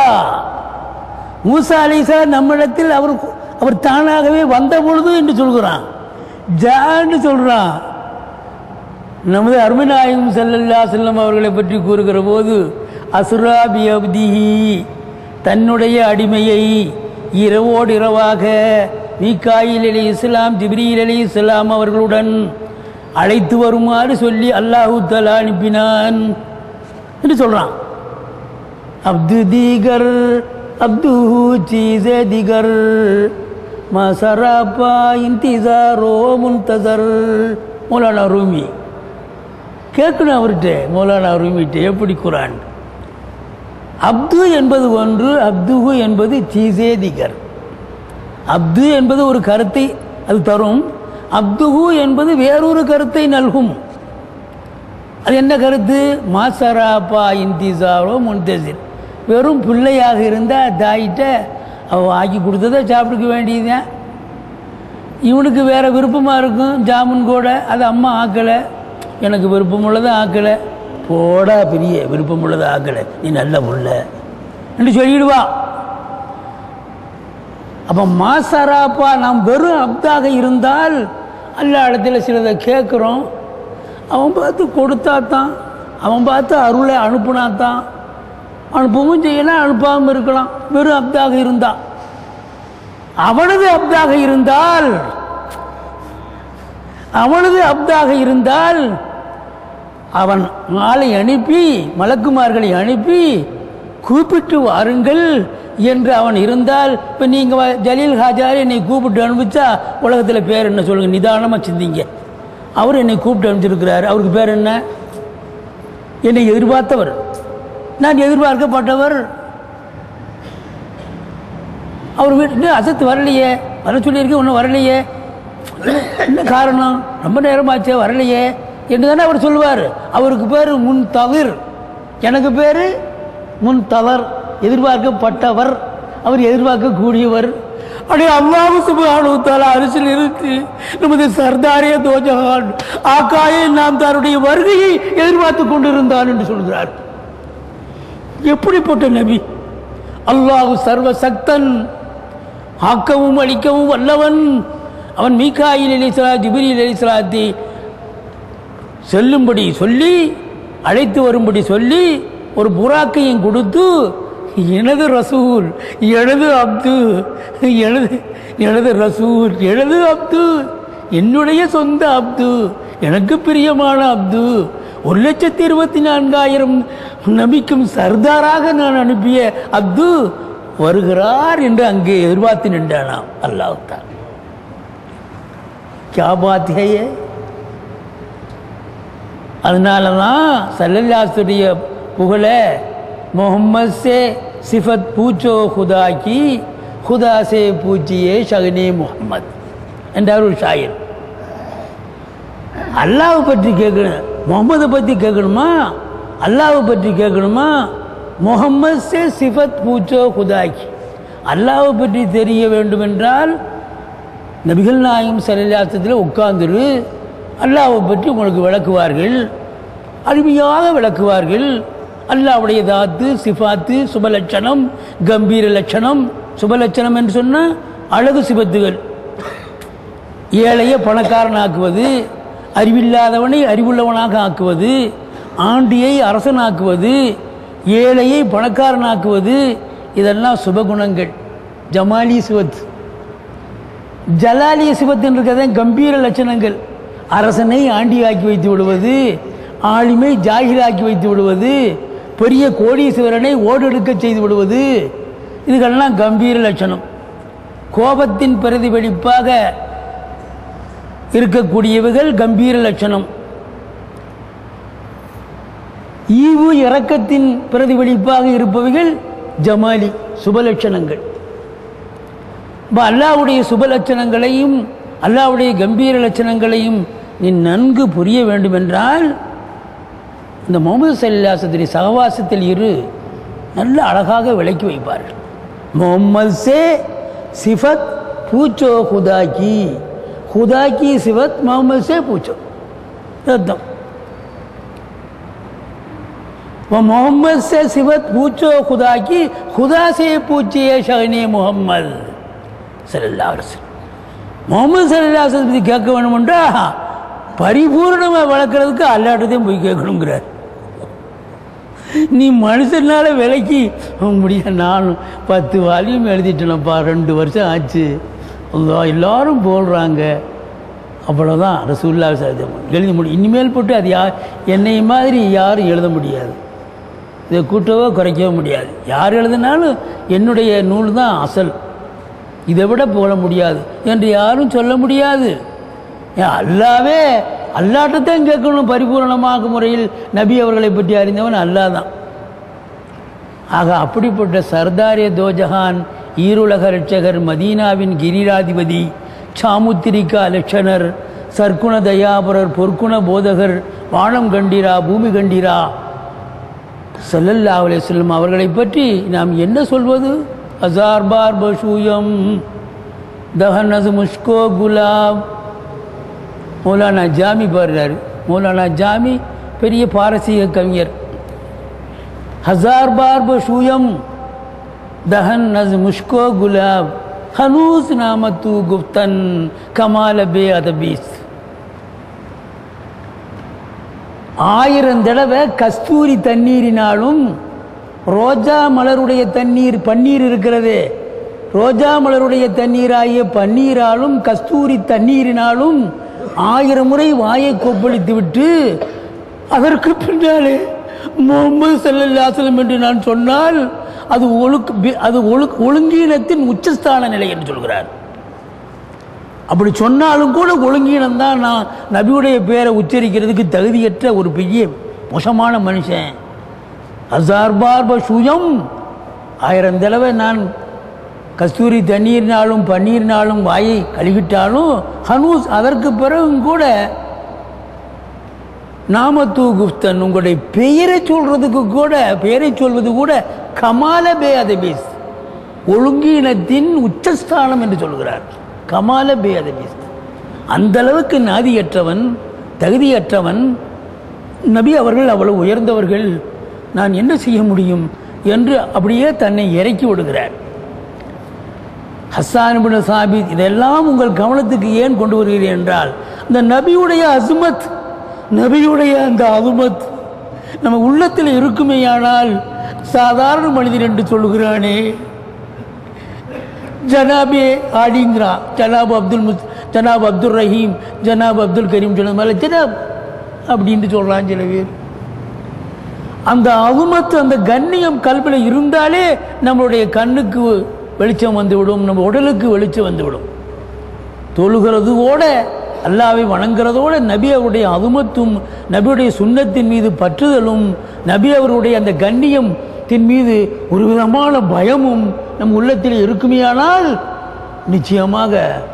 மூசா அலைஹிஸ்ஸலாம் நம்மிடத்தில் அவர் தானாகவே வந்த பொழுது என்று சொல்கிறான், ஜான்னு சொல்கிறான். நமது அருமைநாயகம் ஸல்லல்லாஹு அலைஹி வஸல்லம் அவர்களை பற்றி கூறுகிற போது அஸ்ரா பி அப்திஹி தன்னுடைய அடிமையை இரவோடு இரவாக மீகாயில் அலைஹிஸ்ஸலாம் ஜிப்ரீல் அலைஹிஸ்ஸலாம் அவர்களுடன் அழைத்து வருமாறு சொல்லி அல்லாஹு தஆலா அனுப்பினான் என்று சொல்றான். அப்து தீகர் அப்துஹு சீஸே திகர் மசராபா இன்திசாரோ முன்தசர். மௌலானா ரூமி கேட்கணும் அவர்கிட்ட, மௌலானா ரூமிகிட்ட எப்படி குரான். அப்து என்பது ஒன்று, அப்துஹு என்பது சீஸே திகர். அப்து என்பது ஒரு கருத்தை அது தரும், அப்துஹு என்பது வேறொரு கருத்தை நல்கும். அது என்ன கருத்து? மாசராப்பா இன்திசாரோ முன்தசிர். வெறும் பிள்ளையாக இருந்தால் தாயிட்ட அவள் ஆக்கி கொடுத்ததை சாப்பிட்டுக்க வேண்டியதுதான். இவனுக்கு வேற விருப்பமாக இருக்கும் ஜாமுன் கூட, அது அம்மா ஆக்கலை, எனக்கு விருப்பமுள்ளதை ஆக்கலை, போடா பெரிய விருப்பமுள்ளதை ஆக்கலை, நீ நல்ல புள்ள என்று சொல்லிடுவா. அப்போ மாசராப்பா நாம் வெறும் அப்தாக இருந்தால் அல்லா இடத்துல சிலதை கேட்குறோம், அவன் பார்த்து கொடுத்தா தான், அவன் பார்த்து அருளை அனுப்புனா தான், அனுப்பவும் செய்யலாம் அனுப்பாமல் இருக்கலாம். வெறும் அப்தாக இருந்தால், அவனது அப்தாக இருந்தால், அவனது அப்தாக இருந்தால் அவன் ஆளை அனுப்பி மலக்குமார்களை அனுப்பி கூப்பிட்டு வாருங்கள் என்று அவன் இருந்தால், இப்போ நீங்கள் ஜலீல் ஹாஜார் என்னை கூப்பிட்டு அனுப்பிச்சா உலகத்தில் பேர் என்ன சொல்லுங்கள், நிதானமாக சிந்திங்க. அவர் என்னை கூப்பிட்டு அனுப்பிச்சிருக்கிறார், அவருக்கு பேர் என்ன? என்னை எதிர்பார்த்தவர், நான் எதிர்பார்க்கப்பட்டவர். அவர் வீட்டு அசத்து வரலையே, வர சொல்லியிருக்கேன் ஒன்றும் வரலையே, என்ன காரணம், ரொம்ப நேரமாச்சே வரலையே என்று தானே அவர் சொல்லுவார். அவருக்கு பேர் முன்தவிர், எனக்கு பேர் முன்தவர், எதிர்பார்க்கப்பட்டவர், அவர் எதிர்பார்க்கக்கூடியவர். அப்படியே அல்லாஹ் சுப்ஹானஹு வ தஆலா அரிசில் இருக்கு நமது சர்தாரே தோஜஹான் ஆக்காயே நாம் தன்னுடைய வருகையை எதிர்பார்த்து கொண்டிருந்தான் என்று சொல்கிறார். எப்படிப்பட்ட நபி! அல்லாஹ் சர்வ சக்தன், ஆக்கவும் அழிக்கவும் வல்லவன். அவன் மீகாயில் அலைஹிஸ்ஸலாம் ஜிப்ரீல் அலைஹிஸ்ஸலாத்தை செல்லும்படி சொல்லி, அழைத்து வரும்படி சொல்லி, ஒரு புறாக்கையும் கொடுத்து, எனது ரசூல், எனது அப்து, எனது ரசூல், எனது அப்து, என்னுடைய சொந்த அப்து, எனக்கு பிரியமான அப்து, 1,24,000 நபிக்கும் சர்தாராக நான் அனுப்பிய அப்து வருகிறார் என்று அங்கே எதிர்பார்த்து நின்றானாம். அல்லாஹ் தான் क्या बात है ये. அதனால தான் ஸல்லல்லாஹுடைய புகழ मोहम्मद से सिफत पूछो खुदा की, खुदा से पूछिए शगने मोहम्मद என்றார் ஒரு ஷாயர். அல்லாஹ் பற்றி கேட்கணும், முகமது பற்றி கேட்கணுமா, அல்லாஹ் பற்றி கேட்கணுமா, முகம்மது சே சிஃபத் பூச்சோ குதாக்கி, அல்லாஹ் பற்றி தெரிய வேண்டும் என்றால் நபிகள் நாயகம் ஸல்லல்லாஹு அலைஹி வஸல்லம் உட்கார்ந்துரு, அல்லாஹ்வை பற்றி உங்களுக்கு விளக்குவார்கள், அருமையாக விளக்குவார்கள். அல்லாஹ்வுடைய தாத்து சிஃபாத்து சுபலட்சணம் கம்பீர லட்சணம். சுபலட்சணம் என்று சொன்னால் அழகு சிபத்துகள். ஏழையை பணக்காரனாக்குவது, அறிவில்லாதவனை அறிவுள்ளவனாக ஆக்குவது, ஆண்டியை அரசனாக்குவது, ஏழையை பணக்காரனாக்குவது, இதெல்லாம் சுபகுணங்கள். ஜமாலி சிவத், ஜலாலிய சிவத் என்றது கம்பீர லட்சணங்கள். அரசனை ஆண்டியாக்கி வைத்து விடுவது, ஆளுமை ஜாகிலாக்கி வைத்து விடுவது, பெரிய கோடீஸ்வரனை ஓடெடுக்க செய்து விடுவது, இதுகளெல்லாம் கம்பீர லட்சணம். கோபத்தின் பிரதிபலிப்பாக இருக்கக்கூடியவைகள் கம்பீர லட்சணம். ஈவு இரக்கத்தின் பிரதிபலிப்பாக இருப்பவைகள் ஜமாலி சுபலட்சணங்கள். அல்லாஹ்வுடைய சுபலட்சணங்களையும் அல்லாஹ்வுடைய கம்பீர லட்சணங்களையும் நீ நன்கு புரிய வேண்டும் என்றால் இந்த முஹம்மது ஸல்லல்லாஹு அலைஹி வஸல்லம் சகவாசத்தில் இரு. நல்ல அழகாக விளக்கி வைப்பார்கள். முஹம்மது சே சிஃபத் பூச்சோ खुदा की सिफत मोहम्मद से पूछो एकदम वो मोहम्मद से सिफत पूछो खुदा की, खुदा से पूछिए शगने मोहम्मद सल्लल्लाहु अलैहि वसल्लम. मोहम्मद सल्लल्लाहु अलैहि वसल्லம் கேட்க வேணும்ன்றா பரிபூர்ணமாக வளர்க்குறதுக்கு அல்லாட்டத்தையும் போய் கேட்கணுங்கிறார். நீ மனுஷனால விலைக்கு முடிய நான் 10 வால்யூம் எழுதிட்டேனப்பா, 2 வருஷம் ஆச்சு, எல்லாரும் போடுறாங்க, அவ்வளோதான் ரசூலுல்லாஹி எழுத முடியும். இனிமேல் போட்டு அது என்னை மாதிரி யாரும் எழுத முடியாது, இதை கூட்டவோ குறைக்கவோ முடியாது. யார் எழுதினாலும் என்னுடைய நூல் தான் அசல், இதை விட போட முடியாது என்று யாரும் சொல்ல முடியாது. அல்லாவே அல்லாட்டத்தான் கேட்கணும். பரிபூர்ணமாக முறையில் நபி அவர்களை பற்றி அறிந்தவன் அல்லாஹ் தான். ஆக அப்படிப்பட்ட சர்தாரே தோஜஹான், ஈருலக ரட்சகர், மதீனாவின் கிரிராதிபதி, சாமுத்திரிகா லட்சணர், சர்க்குண தயாபரர், பொற்குண போதகர், வானம் கண்டீரா பூமி கண்டீரா ஸல்லல்லாஹு அலைஹி வஸல்லம் அவர்களை பற்றி நாம் என்ன சொல்வது? ஹஸார் பார் பஷூயம் தஹனஸ் முஷ்கோ குலாப். மௌலானா ஜாமி பாடுறாரு. மௌலானா ஜாமி பெரிய பாரசீக கவிஞர். ஹஸார் பார் பஷூயம் दहन नज मुश्को गुलाब हनूस नामतू गुफ्तन कमाल बे अदबीस. 1000 தடவை கஸ்தூரி தண்ணீரினாலும் ரோஜா மலருடைய தண்ணீர் பன்னீர் இருக்கிறதே, ரோஜா மலருடைய தண்ணீராகிய பன்னீராலும் கஸ்தூரி தண்ணீரினாலும் 1000 முறை வாயை கொப்பளித்து விட்டு அதற்கு பின்னாலே முஹம்மது ஸல்லல்லாஹு அலைஹி வஸல்லம் என்று நான் சொன்னால் அது ஒழுங்கீனத்தின் உச்சஸ்தான நிலை என்று சொல்கிறார். அப்படி சொன்னாலும் கூட ஒழுங்கீனம் தான். நான் நபியுடைய பேரை உச்சரிக்கிறதுக்கு தகுதியற்ற ஒரு பெரிய மோசமான மனுஷன். ஹஸார் பார் பஷூயம் 1000 தடவை நான் கஸ்தூரி தண்ணீர்னாலும் பன்னீர்னாலும் வாயை கழுவிட்டாலும் ஹனூஸ் அதற்கு பிறகும் கூட நாமத்து குப்தன் உங்களுடைய பெயரை சொல்றதுக்கு கூட, பெயரை சொல்வது கூட கமால பே அதபீஸ் ஒழுங்கீனத்தின் உச்சஸ்தானம் என்று சொல்கிறார். கமால பே அதபீஸ் அந்த அளவுக்கு நாதியற்றவன், தகுதியற்றவன் நபி அவர்கள் அவ்வளவு உயர்ந்தவர்கள், நான் என்ன செய்ய முடியும் என்று அப்படியே தன்னை இறக்கி விடுகிறார். ஹஸ்ஸான் இப்னு சாபித் இதெல்லாம் உங்கள் கவனத்துக்கு ஏன் கொண்டு வருகிறேன் என்றால், இந்த நபியுடைய அஸ்மத், நபியுடைய அந்த அதுமத் நம்ம உள்ளத்தில் இருக்குமேயானால் சாதாரண மனிதர் என்று சொல்லுகிறானே, ஜனாபே ஆடிங்கிறான், ஜனாப் அப்துல் ரஹீம், ஜனாப் அப்துல் கரீம் சொன்னது மேலே ஜனாப் அப்படின்ட்டு சொல்கிறான் சில பேர். அந்த அவுமத்து, அந்த கண்ணியம் கல்வியில் இருந்தாலே நம்மளுடைய கண்ணுக்கு வெளிச்சம் வந்துவிடும், நம்ம உடலுக்கு வெளிச்சம் வந்துவிடும். தொழுகிறதோட அல்லாவை வணங்குறதோட நபி அவருடைய அதுமத்தும் நபியுடைய சுன்னத்தின் மீது பற்றுதலும் நபி அவருடைய அந்த கண்ணியத்தின் மீது ஒரு விதமான பயமும் நம் உள்ளத்தில் இருக்குமேயானால் நிச்சயமாக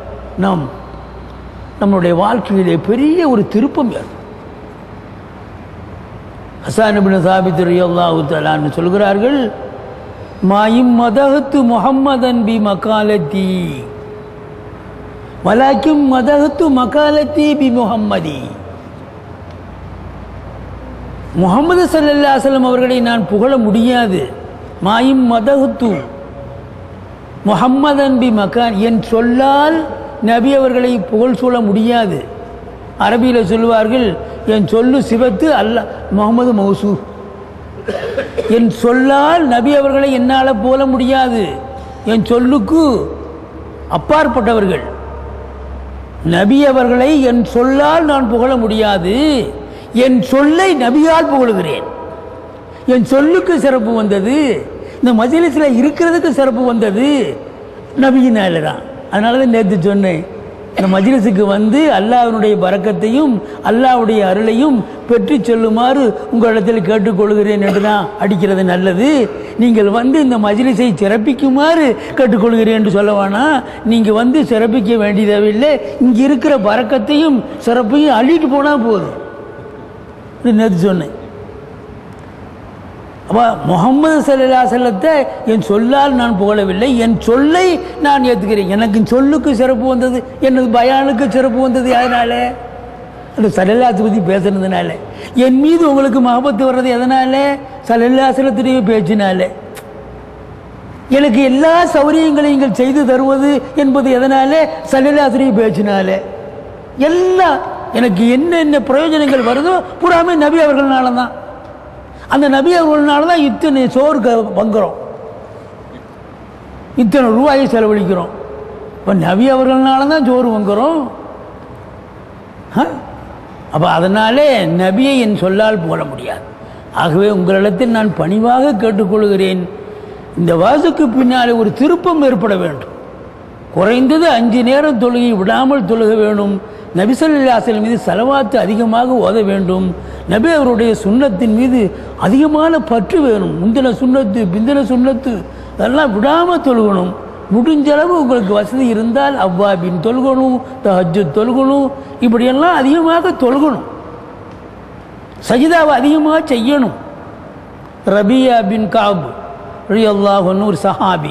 நம்முடைய வாழ்க்கையிலே பெரிய ஒரு திருப்பம் ஏற்படும். ஹஸ்ஸான் இப்னு சாபித் ரலியல்லாஹு தஆலா அன்ஹு சொல்கிறார்கள், மாயிம் மதஹத்து முஹம்மதன் பி மகாலத்தி வலாக்கிம் மதஹத்து மகாலத்தி பி முஹம்மதி. முஹம்மது ஸல்லல்லாஹு அலைஹி வஸல்லம் அவர்களை நான் புகழ முடியாது. மாயிம் மதஹத்து முஹம்மதன் பி மகான், என் சொல்லால் நபி அவர்களை புகழ் சொல்ல முடியாது. அரபியில் சொல்லுவார்கள், என் சொல்லு சிவத்து அல்லாஹ் முஹம்மது மௌசூப். என் சொல்லால் நபி அவர்களை என்னால் போல முடியாது. என் சொல்லுக்கு அப்பாற்பட்டவர்கள் நபி அவர்களை என் சொல்லால் நான் புகழ முடியாது. என் சொல்லை நபியால் புகழுகிறேன். என் சொல்லுக்கு சிறப்பு வந்தது, இந்த மஜ்லிஸில் இருக்கிறதுக்கு சிறப்பு வந்தது நபியினால தான். அதனால தான் நேற்று சொன்னேன், இந்த மஜ்லிஸுக்கு வந்து அல்லாஹ்வுடைய பரக்கத்தையும் அல்லாஹ்வுடைய அருளையும் பெற்று சொல்லுமாறு உங்களிடத்தில் கேட்டுக்கொள்கிறேன் என்று தான் அடிக்கிறது நல்லது. நீங்கள் வந்து இந்த மஜ்லிஸை சிறப்பிக்குமாறு கேட்டுக்கொள்கிறேன் என்று சொல்லவானா, நீங்கள் வந்து சிறப்பிக்க வேண்டியதில்லை, இங்கே இருக்கிற பரக்கத்தையும் சிறப்பையும் அள்ளிட்டு போனால் போதும். நேற்று சொன்னேன். அப்போ முகமது ஸல்லல்லாஹு அலைஹி வஸல்லத்தை என் சொல்லால் நான் புகழவில்லை, என் சொல்லை நான் ஏற்றுக்கிறேன். எனக்கு சொல்லுக்கு சிறப்பு வந்தது, எனது பயானுக்கு சிறப்பு வந்தது. அதனால அந்த ஸல்லல்லாஹு பற்றி பேசுனதுனால. என் மீது உங்களுக்கு மஹபத்து வர்றது எதனால? ஸல்லல்லாஹு அலைஹி வஸல்லத்துடைய பேச்சினால. எனக்கு எல்லா சௌகரியங்களையும் நீங்கள் செய்து தருவது என்பது எதனால? ஸல்லல்லாஹு அலைஹி வஸல்லம் பேச்சினால. எல்லாம் எனக்கு என்னென்ன பிரயோஜனங்கள் வருதோ பூராமே நபி அவர்கள்னால தான். அந்த நபி அவர்கள்னால தான் இத்தனை சோறு பங்குறோம், இத்தனை ரூபாயை செலவழிக்கிறோம். இப்போ நபி அவர்கள்னால தான் சோறு பங்குறோம். அப்போ அதனாலே நபியை என் சொல்லால் புகழ முடியாது. ஆகவே உங்களிடத்தில் நான் பணிவாக கேட்டுக்கொள்கிறேன், இந்த வாசுக்கு பின்னாலே ஒரு திருப்பம் ஏற்பட வேண்டும். குறைந்தது 5 நேரம் தொழுகை விடாமல் தொழுக வேண்டும். நபி ஸல்லல்லாஹு அலைஹி வஸல்லம் மீது ஸலவாத்து அதிகமாக ஓத வேண்டும். நபி அவருடைய சுன்னத்தின் மீது அதிகமான பற்று வேணும். முந்தின சுன்னத்து பிந்தின சுன்னத்து அதெல்லாம் விடாமல் தொழுகணும். முடிஞ்ச அளவு உங்களுக்கு வசதி இருந்தால் அவ்வாபின் தொழுகணும், தஹஜ்ஜுத் தொழுகணும், இப்படியெல்லாம் அதிகமாக தொழுகணும். சஜிதாவை அதிகமாக செய்யணும். ரபியா பின் காப் ரலியல்லாஹு அன்ஹு ஒரு சஹாபி,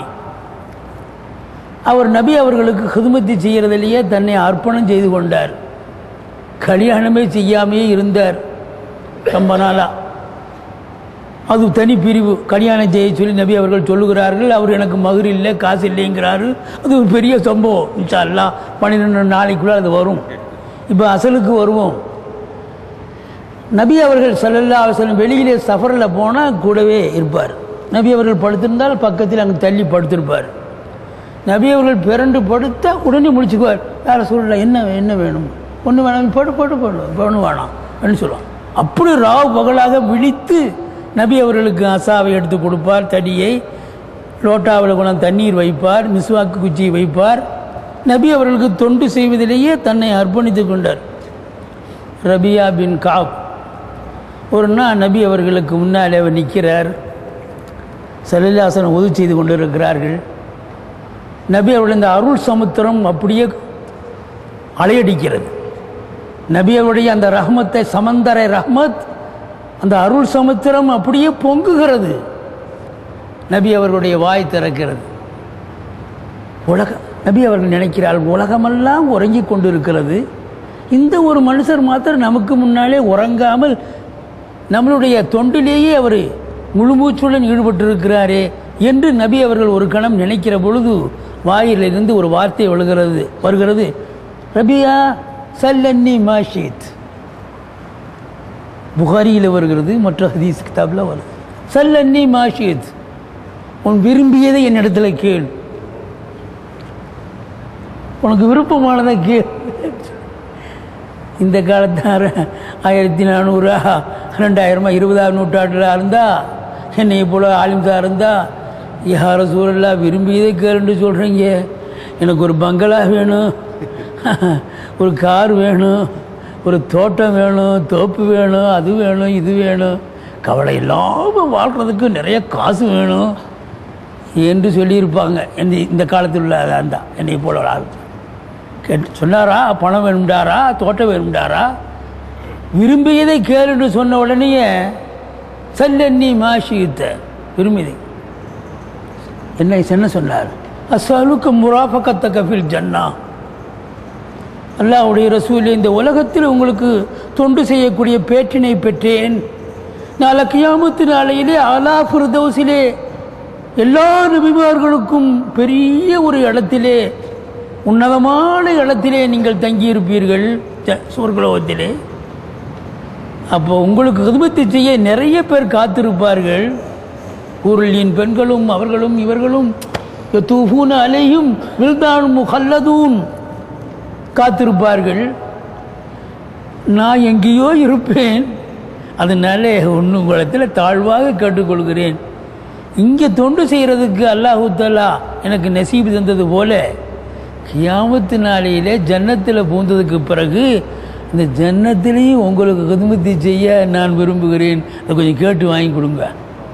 அவர் நபி அவர்களுக்கு ஹிதுமத்து செய்கிறதிலேயே தன்னை அர்ப்பணம் செய்து கொண்டார். கல்யாணமே செய்யாமையே இருந்தார் ரொம்ப நாளா. அது தனி பிரிவு. கல்யாணம் செய்ய சொல்லி நபி அவர்கள் சொல்லுகிறார்கள். அவர் எனக்கு மகர் இல்லை, காசு இல்லைங்கிறாரு. அது ஒரு பெரிய சம்பவம். இன்ஷா அல்லாஹ் 12 நாளைக்குள்ள அது வரும். இப்போ அசலுக்கு வருவோம். நபி அவர்கள் ஸல்லல்லாஹு அலைஹி வஸல்லம் வெளியிலே சஃபரில் போனால் கூடவே இருப்பார். நபி அவர்கள் படுத்திருந்தால் பக்கத்தில் அங்கே தள்ளி படுத்திருப்பார். நபி அவர்கள் பிறண்டு படுத்தா உடனே முடிச்சுக்குவார். வேற சொல்ல என்ன வேணும், ஒன்று வேணாம், போட்டு வேணும் வேணாம் அப்படின்னு சொல்லுவான். அப்படி ராவ் பகலாக விழித்து நபி அவர்களுக்கு அசாவை எடுத்து கொடுப்பார், தடியை லோட்டாவில் கொண்டாந்து தண்ணீர் வைப்பார், மிஸ்வாக்கு குச்சியை வைப்பார். நபி அவர்களுக்கு தொண்டு செய்வதிலேயே தன்னை அர்ப்பணித்து கொண்டார். ரபியா பின் காப் ஒரு நாள் நபி அவர்களுக்கு முன்னாலே அவர் நிற்கிறார். ஸல்லல்லாஹு அலைஹி வஸல்லம் உது செய்து கொண்டு இருக்கிறார்கள். நபி அவருடைய இந்த அருள் சமுத்திரம் அப்படியே அலையடிக்கிறது. நபி அவருடைய அந்த ரஹ்மத்தை, சமந்தர ரஹ்மத், அந்த அருள் சமுத்திரம் அப்படியே பொங்குகிறது. நபி அவர்களுடைய வாய் திறக்கிறது. நபி அவர்கள் நினைக்கிறார், உலகமெல்லாம் உறங்கி கொண்டு இருக்கிறது, இந்த ஒரு மனுஷர் மாத்திரம் நமக்கு முன்னாலே உறங்காமல் நம்மளுடைய தொண்டிலேயே அவர் முழுமூச்சுடன் ஈடுபட்டிருக்கிறாரே என்று நபி அவர்கள் ஒரு கணம் நினைக்கிற பொழுது வாயிலிருந்து ஒரு வார்த்தை வருகிறது. ரபியா சல்லன்னி மாஷித். புகாரியில் வருகிறது, மற்ற ஹதீஸ் கிதாபில் வருது. சல்லன்னி மாஷித், உன் விரும்பியதை என்னிடத்தில் கேள், உனக்கு விருப்பமானதை கேள். இந்த காலத்தார 1400 2000 20ஆம் நூற்றாண்டில் இருந்தால் என்னை போல ஆலிம்தா இருந்தால் யா ரசூலல்லாஹ் விரும்பியதை கேளுன்னு சொல்கிறீங்க, எனக்கு ஒரு பங்களா வேணும், ஒரு கார் வேணும், ஒரு தோட்டம் வேணும், தோப்பு வேணும், அது வேணும், இது வேணும், கவலை இல்லாமல் வாழ்கிறதுக்கு நிறைய காசு வேணும் என்று சொல்லியிருப்பாங்க. இந்த காலத்தில் உள்ள அந்த என்னை போல ஆள் சொன்னாரா? பணம் வேணும்டாரா? தோட்டம் வேணும்டாரா? விரும்பியதை கேளுன்னு சொன்ன உடனேயே சல்லன்னி மாஷித்த, விரும்பியதை என்ன சொன்னார்? அஸ்ஸலுக்க முராஃபகத்தக ஃபில் ஜன்னா. அல்லாஹ்வுடைய ரசூலே, இந்த உலகத்தில் உங்களுக்கு தொண்டு செய்யக்கூடிய பேற்றினை பெற்றேன். நாளை கியாமத்து நாளையிலே ஆலா ஃபிர்தௌஸிலே எல்லா நபிமார்களுக்கும் பெரிய ஒரு இடத்திலே, உன்னதமான இடத்திலே நீங்கள் தங்கியிருப்பீர்கள் சொர்க்கலோகத்திலே. அப்போ உங்களுக்கு ஹிதுமத்து செய்ய நிறைய பேர் காத்திருப்பார்கள். ஊருளின் பெண்களும் அவர்களும் இவர்களும் யதூஃபூன அலைஹிம் வில்தானும் முஹல்லதூன் காத்திருப்பார்கள். நான் எங்கேயோ இருப்பேன். அதனால ஒன்று குளத்தில் தாழ்வாக கேட்டுக்கொள்கிறேன், இங்கே தொண்டு செய்கிறதுக்கு அல்லாஹு தஆலா எனக்கு நசீபு தந்தது போல கியாமத்து நாளையிலே ஜன்னத்தில் பூந்ததுக்கு பிறகு இந்த ஜன்னத்திலையும் உங்களுக்கு ஹிதுமத்து செய்ய நான் விரும்புகிறேன், அதை கொஞ்சம் கேட்டு வாங்கி கொடுங்க.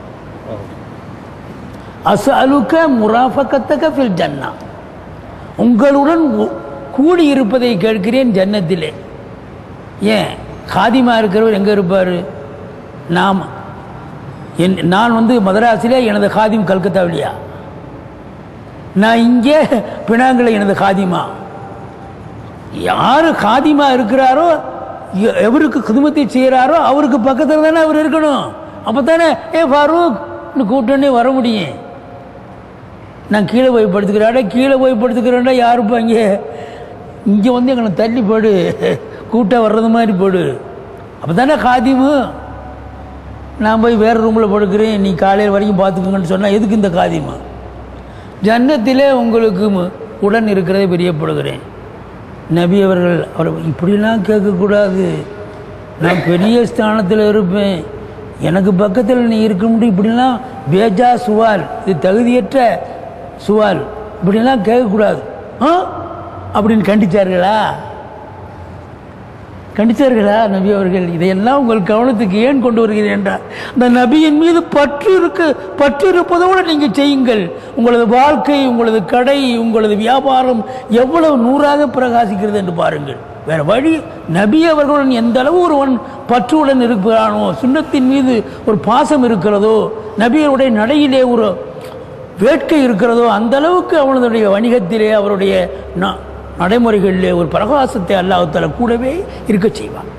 அஸ்அலுக முராஃபகத்தக ஃபில் ஜன்னா, உங்களுடன் கூடி இருப்பதை கேட்கிறேன் ஜன்னத்திலே. ஏன்? காதிமா இருக்கிறவர் எங்கே இருப்பார்? நாம் நான் வந்து மதராஸில் எனது காதிம் கல்கத்தாவிலையா, நான் இங்கே பினாங்கில் எனது காதிமா. யார் காதிமா இருக்கிறாரோ, எவருக்கு குதுமத்தை செய்கிறாரோ அவருக்கு பக்கத்தில் தானே அவர் இருக்கணும். அப்போ தானே ஃபாரூக்னு கூட்டணே வர முடியும். நான் கீழே போய் படுத்துக்கிறாடா, கீழே போய் படுத்துக்கிறேன்டா, யாருப்பா இங்கே வந்து எங்களை தள்ளி போடு, கூட்டாக வர்றது மாதிரி போடு. அப்போ தானே காதிமு. நான் போய் வேறு ரூமில் படுக்கிறேன், நீ காலையில் வரைக்கும் பார்த்துக்குங்கன்னு சொன்னால் எதுக்கு இந்த காதிமா? ஜன்னத்திலே உங்களுக்கு உடன் இருக்கிறதை பிரியப்படுகிறேன். நபி அவர்கள் அவர் இப்படிலாம் கேட்கக்கூடாது. நான் பெரிய ஸ்தானத்தில் இருப்பேன், எனக்கு பக்கத்தில் நீ இருக்க முடியும், இப்படிலாம் பேஜா சுவால், இது தகுதியற்ற சுவால், இப்படிலாம் கேட்கக்கூடாது அப்படின்னு கண்டித்தார்களா நபி அவர்கள்? இதையெல்லாம் உங்கள் கவனத்துக்கு ஏன் கொண்டு வருகிறேன் என்றால், அந்த நபியின் மீது பற்று இருப்பதோடு நீங்கள் செய்யுங்கள். உங்களது வாழ்க்கை, உங்களது கடை, உங்களது வியாபாரம் எவ்வளவு நூறாக பிரகாசிக்கிறது என்று பாருங்கள். வேற வழி. நபி அவர்களுடன் எந்த அளவு ஒருவன் பற்றுடன் இருக்கிறானோ, சுன்னத்தின் மீது ஒரு பாசம் இருக்கிறதோ, நபியருடைய நடையிலே ஒரு வேட்கை இருக்கிறதோ, அந்த அளவுக்கு அவனுடைய வணிகத்திலே, அவருடைய நடைமுறைகளிலே ஒரு பிரகாசத்தை அல்லாஹ் தஆலா கூடவே இருக்க செய்வான்.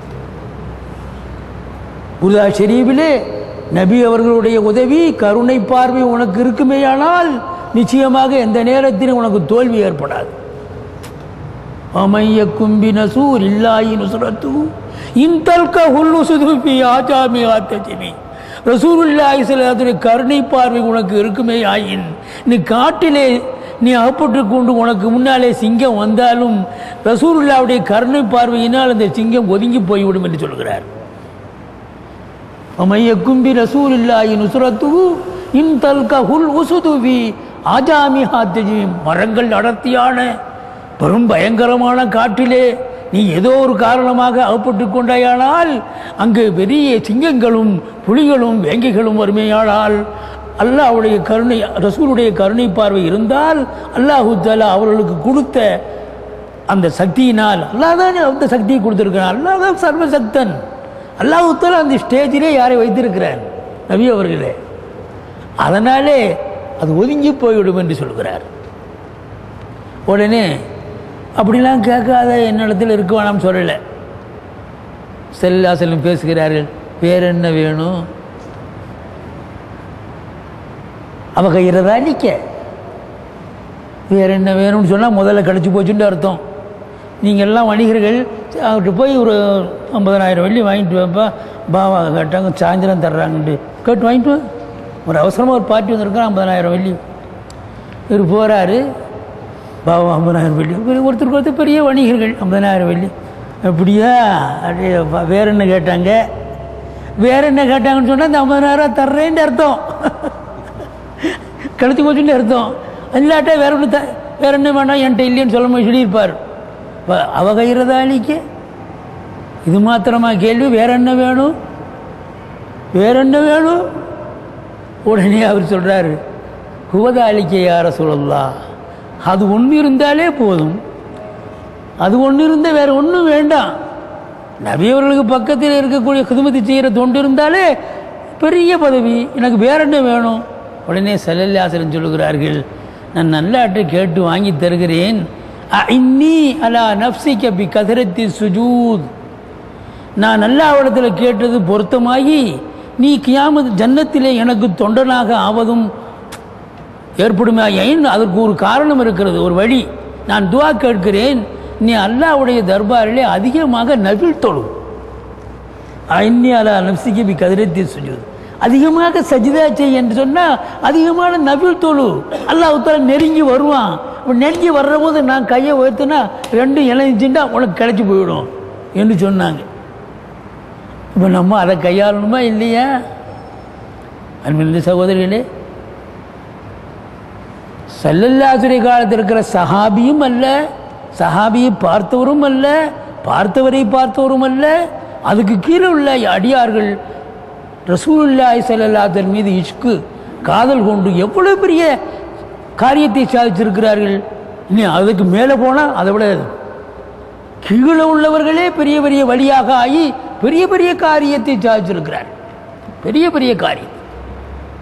புர்தா ஷரீஃபிலே நபி அவர்களுடைய உதவி, கருணை பார்வை உனக்கு இருக்குமேயானால் நிச்சயமாக எந்த நேரத்திலும் உனக்கு தோல்வி ஏற்படாது. அமையக்கும் பினசூர் இல்லாஹி நுஸ்ரத்து இன் தல்கஹுல் உஸ்து ஃபி ஆஜாமிஹாத் தஜ்மி. ரசூலுல்லாஹி ஸல்லல்லாஹு அலைஹி வஸல்லம் கருணை பார்வை உனக்கு இருக்குமேயாயின், நீ காட்டிலே நீ அகப்பட்டு கொண்டு உனக்கு முன்னாலே சிங்கம் வந்தாலும் ரசூலுல்லாஹ்வுடைய கருணை பார்வையினால் அந்த சிங்கம் ஒதுங்கி போய்விடும் என்று சொல்கிறார். அமையக்கும் பினசூரில்லாஹி நுஸ்ரத்துஹு இன் தல்கஹுல் உஸ்து ஃபி ஆஜாமிஹாத் தஜ்மி. மரங்கள் அடர்த்தியான பெரும் பயங்கரமான காட்டிலே நீ ஏதோ ஒரு காரணமாக அகப்பட்டு கொண்டாயானால் அங்கு பெரிய சிங்கங்களும் புலிகளும் வேங்கைகளும் வறுமையானால் அல்லாஹ்வுடைய கருணை, ரசூலுடைய கருணை பார்வை இருந்தால் அல்லாஹு தஆலா அவர்களுக்கு கொடுத்த அந்த சக்தியினால், அல்லாஹ் தான் அந்த சக்தியை கொடுத்திருக்கிறான். அல்லாஹ் தான் சர்வசக்தன். அல்லாஹு தஆலா அந்த ஸ்டேஜிலே யாரை வைத்திருக்கிறார்? நபி அவர்களே. அதனாலே அது ஒதுங்கி போய்விடும் என்று சொல்கிறார். உடனே அப்படிலாம் கேட்காத என்னிடத்தில் இருக்க வேணாம் சொல்லலை. ஸல்லல்லாஹு அலைஹி வஸல்லம் பேசுகிறார்கள், வேற என்ன வேணும்? அவகையிறதா நிற்க, வேற என்ன வேணும்னு சொன்னால் முதல்ல கிடச்சி போச்சுன்னு அர்த்தம். நீங்கள் எல்லாம் வணிகர்கள் அவர்கிட்ட போய் ஒரு 50,000 வெள்ளி வாங்கிட்டு வைப்பா, பாவா கேட்டாங்க, சாயந்தரம் தர்றாங்கன்ட்டு கேட்டு வாங்கிட்டு ஒரு அவசரமாக ஒரு பார்ட்டி வந்திருக்கான், 50,000 வெள்ளி. இவர் போகிறாரு, பாவா 50,000 வெள்ளி. ஒருத்தருக்கு பெரிய வணிகர்கள், 50,000 வெள்ளி அப்படியா? அப்படியே வேற என்ன கேட்டாங்க? வேற என்ன கேட்டாங்கன்னு சொன்னால் இந்த 50,000 தர்றேன்னு அர்த்தம், கழுத்து போச்சுன்னு அர்த்தம். இல்லாட்டா வேற ஒன்று வேற என்ன வேணாம் என்கிட்ட இல்லைன்னு சொல்லியிருப்பார். அவகையிறதா அழிக்க இது மாத்திரமா கேள்வி? வேற என்ன வேணும்? வேற என்ன வேணும்? உடனே அவர் சொல்றாரு, ஹுவதா அழிக்க யார சொல்லலாம், அது ஒன்று இருந்தாலே போதும், அது ஒன்று இருந்தால் வேற ஒன்றும் வேண்டாம். நபியவர்களுக்கு பக்கத்தில் இருக்கக்கூடிய குதுமத்தை செய்கிற தொண்டு இருந்தாலே பெரிய பதவி, எனக்கு வேற என்ன வேணும்? உடனே ஸல்லல்லாஹு அலைஹி வஸல்லம் சொல்லுகிறார்கள், நான் நல்லாட்டை கேட்டு வாங்கி தருகிறேன். இன்னி அலா நஃப்ஸிக பி கத்ரத்தி சுஜூத். நான் அல்லாஹ்விடத்தில் கேட்டது பொருத்தமாகி நீ கியாமத் ஜன்னத்திலே எனக்கு தொண்டனாக ஆவதும் ஏற்படுமே. ஏன்? அதற்கு ஒரு காரணம் இருக்கிறது, ஒரு வழி. நான் துஆ கேட்கிறேன், நீ அல்லாஹ்வுடைய தர்பாரிலே அதிகமாக நஃபில் தொழு. இன்னி அலா நஃப்ஸிக பி கத்ரத்தி சுஜூத். அதிகமாக சஜிதா செய் என்று சொன்னால் அதிகமான நஃபில் தொழு. அல்லாஹ் தஆலா நெருங்கி வருவான். நெருங்கி வர்ற போது நான் கையை உயர்த்தினா 2 இணைஞ்சுட்டா உனக்கு கிடைச்சி போயிடும் என்று சொன்னாங்க. இப்போ நம்ம அதை கையாளணுமா இல்லையா? அன்பின் சகோதரிகளே, ஸல்லல்லாஹு அலைஹி வஸல்லம் காலத்தில் இருக்கிற சஹாபியும் அல்ல, சஹாபியை பார்த்தவரும் அல்ல, பார்த்தவரை பார்த்தவரும் அல்ல, அதுக்கு கீழே உள்ள அடியார்கள் ரசூலுல்லாஹி ஸல்லல்லாஹு அலைஹி வஸல்லம் மீது இஷ்கு, காதல் கொண்டு எவ்வளவு பெரிய காரியத்தை சாதிச்சிருக்கிறார்கள். இனி அதுக்கு மேலே போனால் அதை விட கீழே உள்ளவர்களே பெரிய பெரிய வழியாக ஆகி பெரிய பெரிய காரியத்தை சாதிச்சிருக்கிறார். பெரிய பெரிய காரியம்.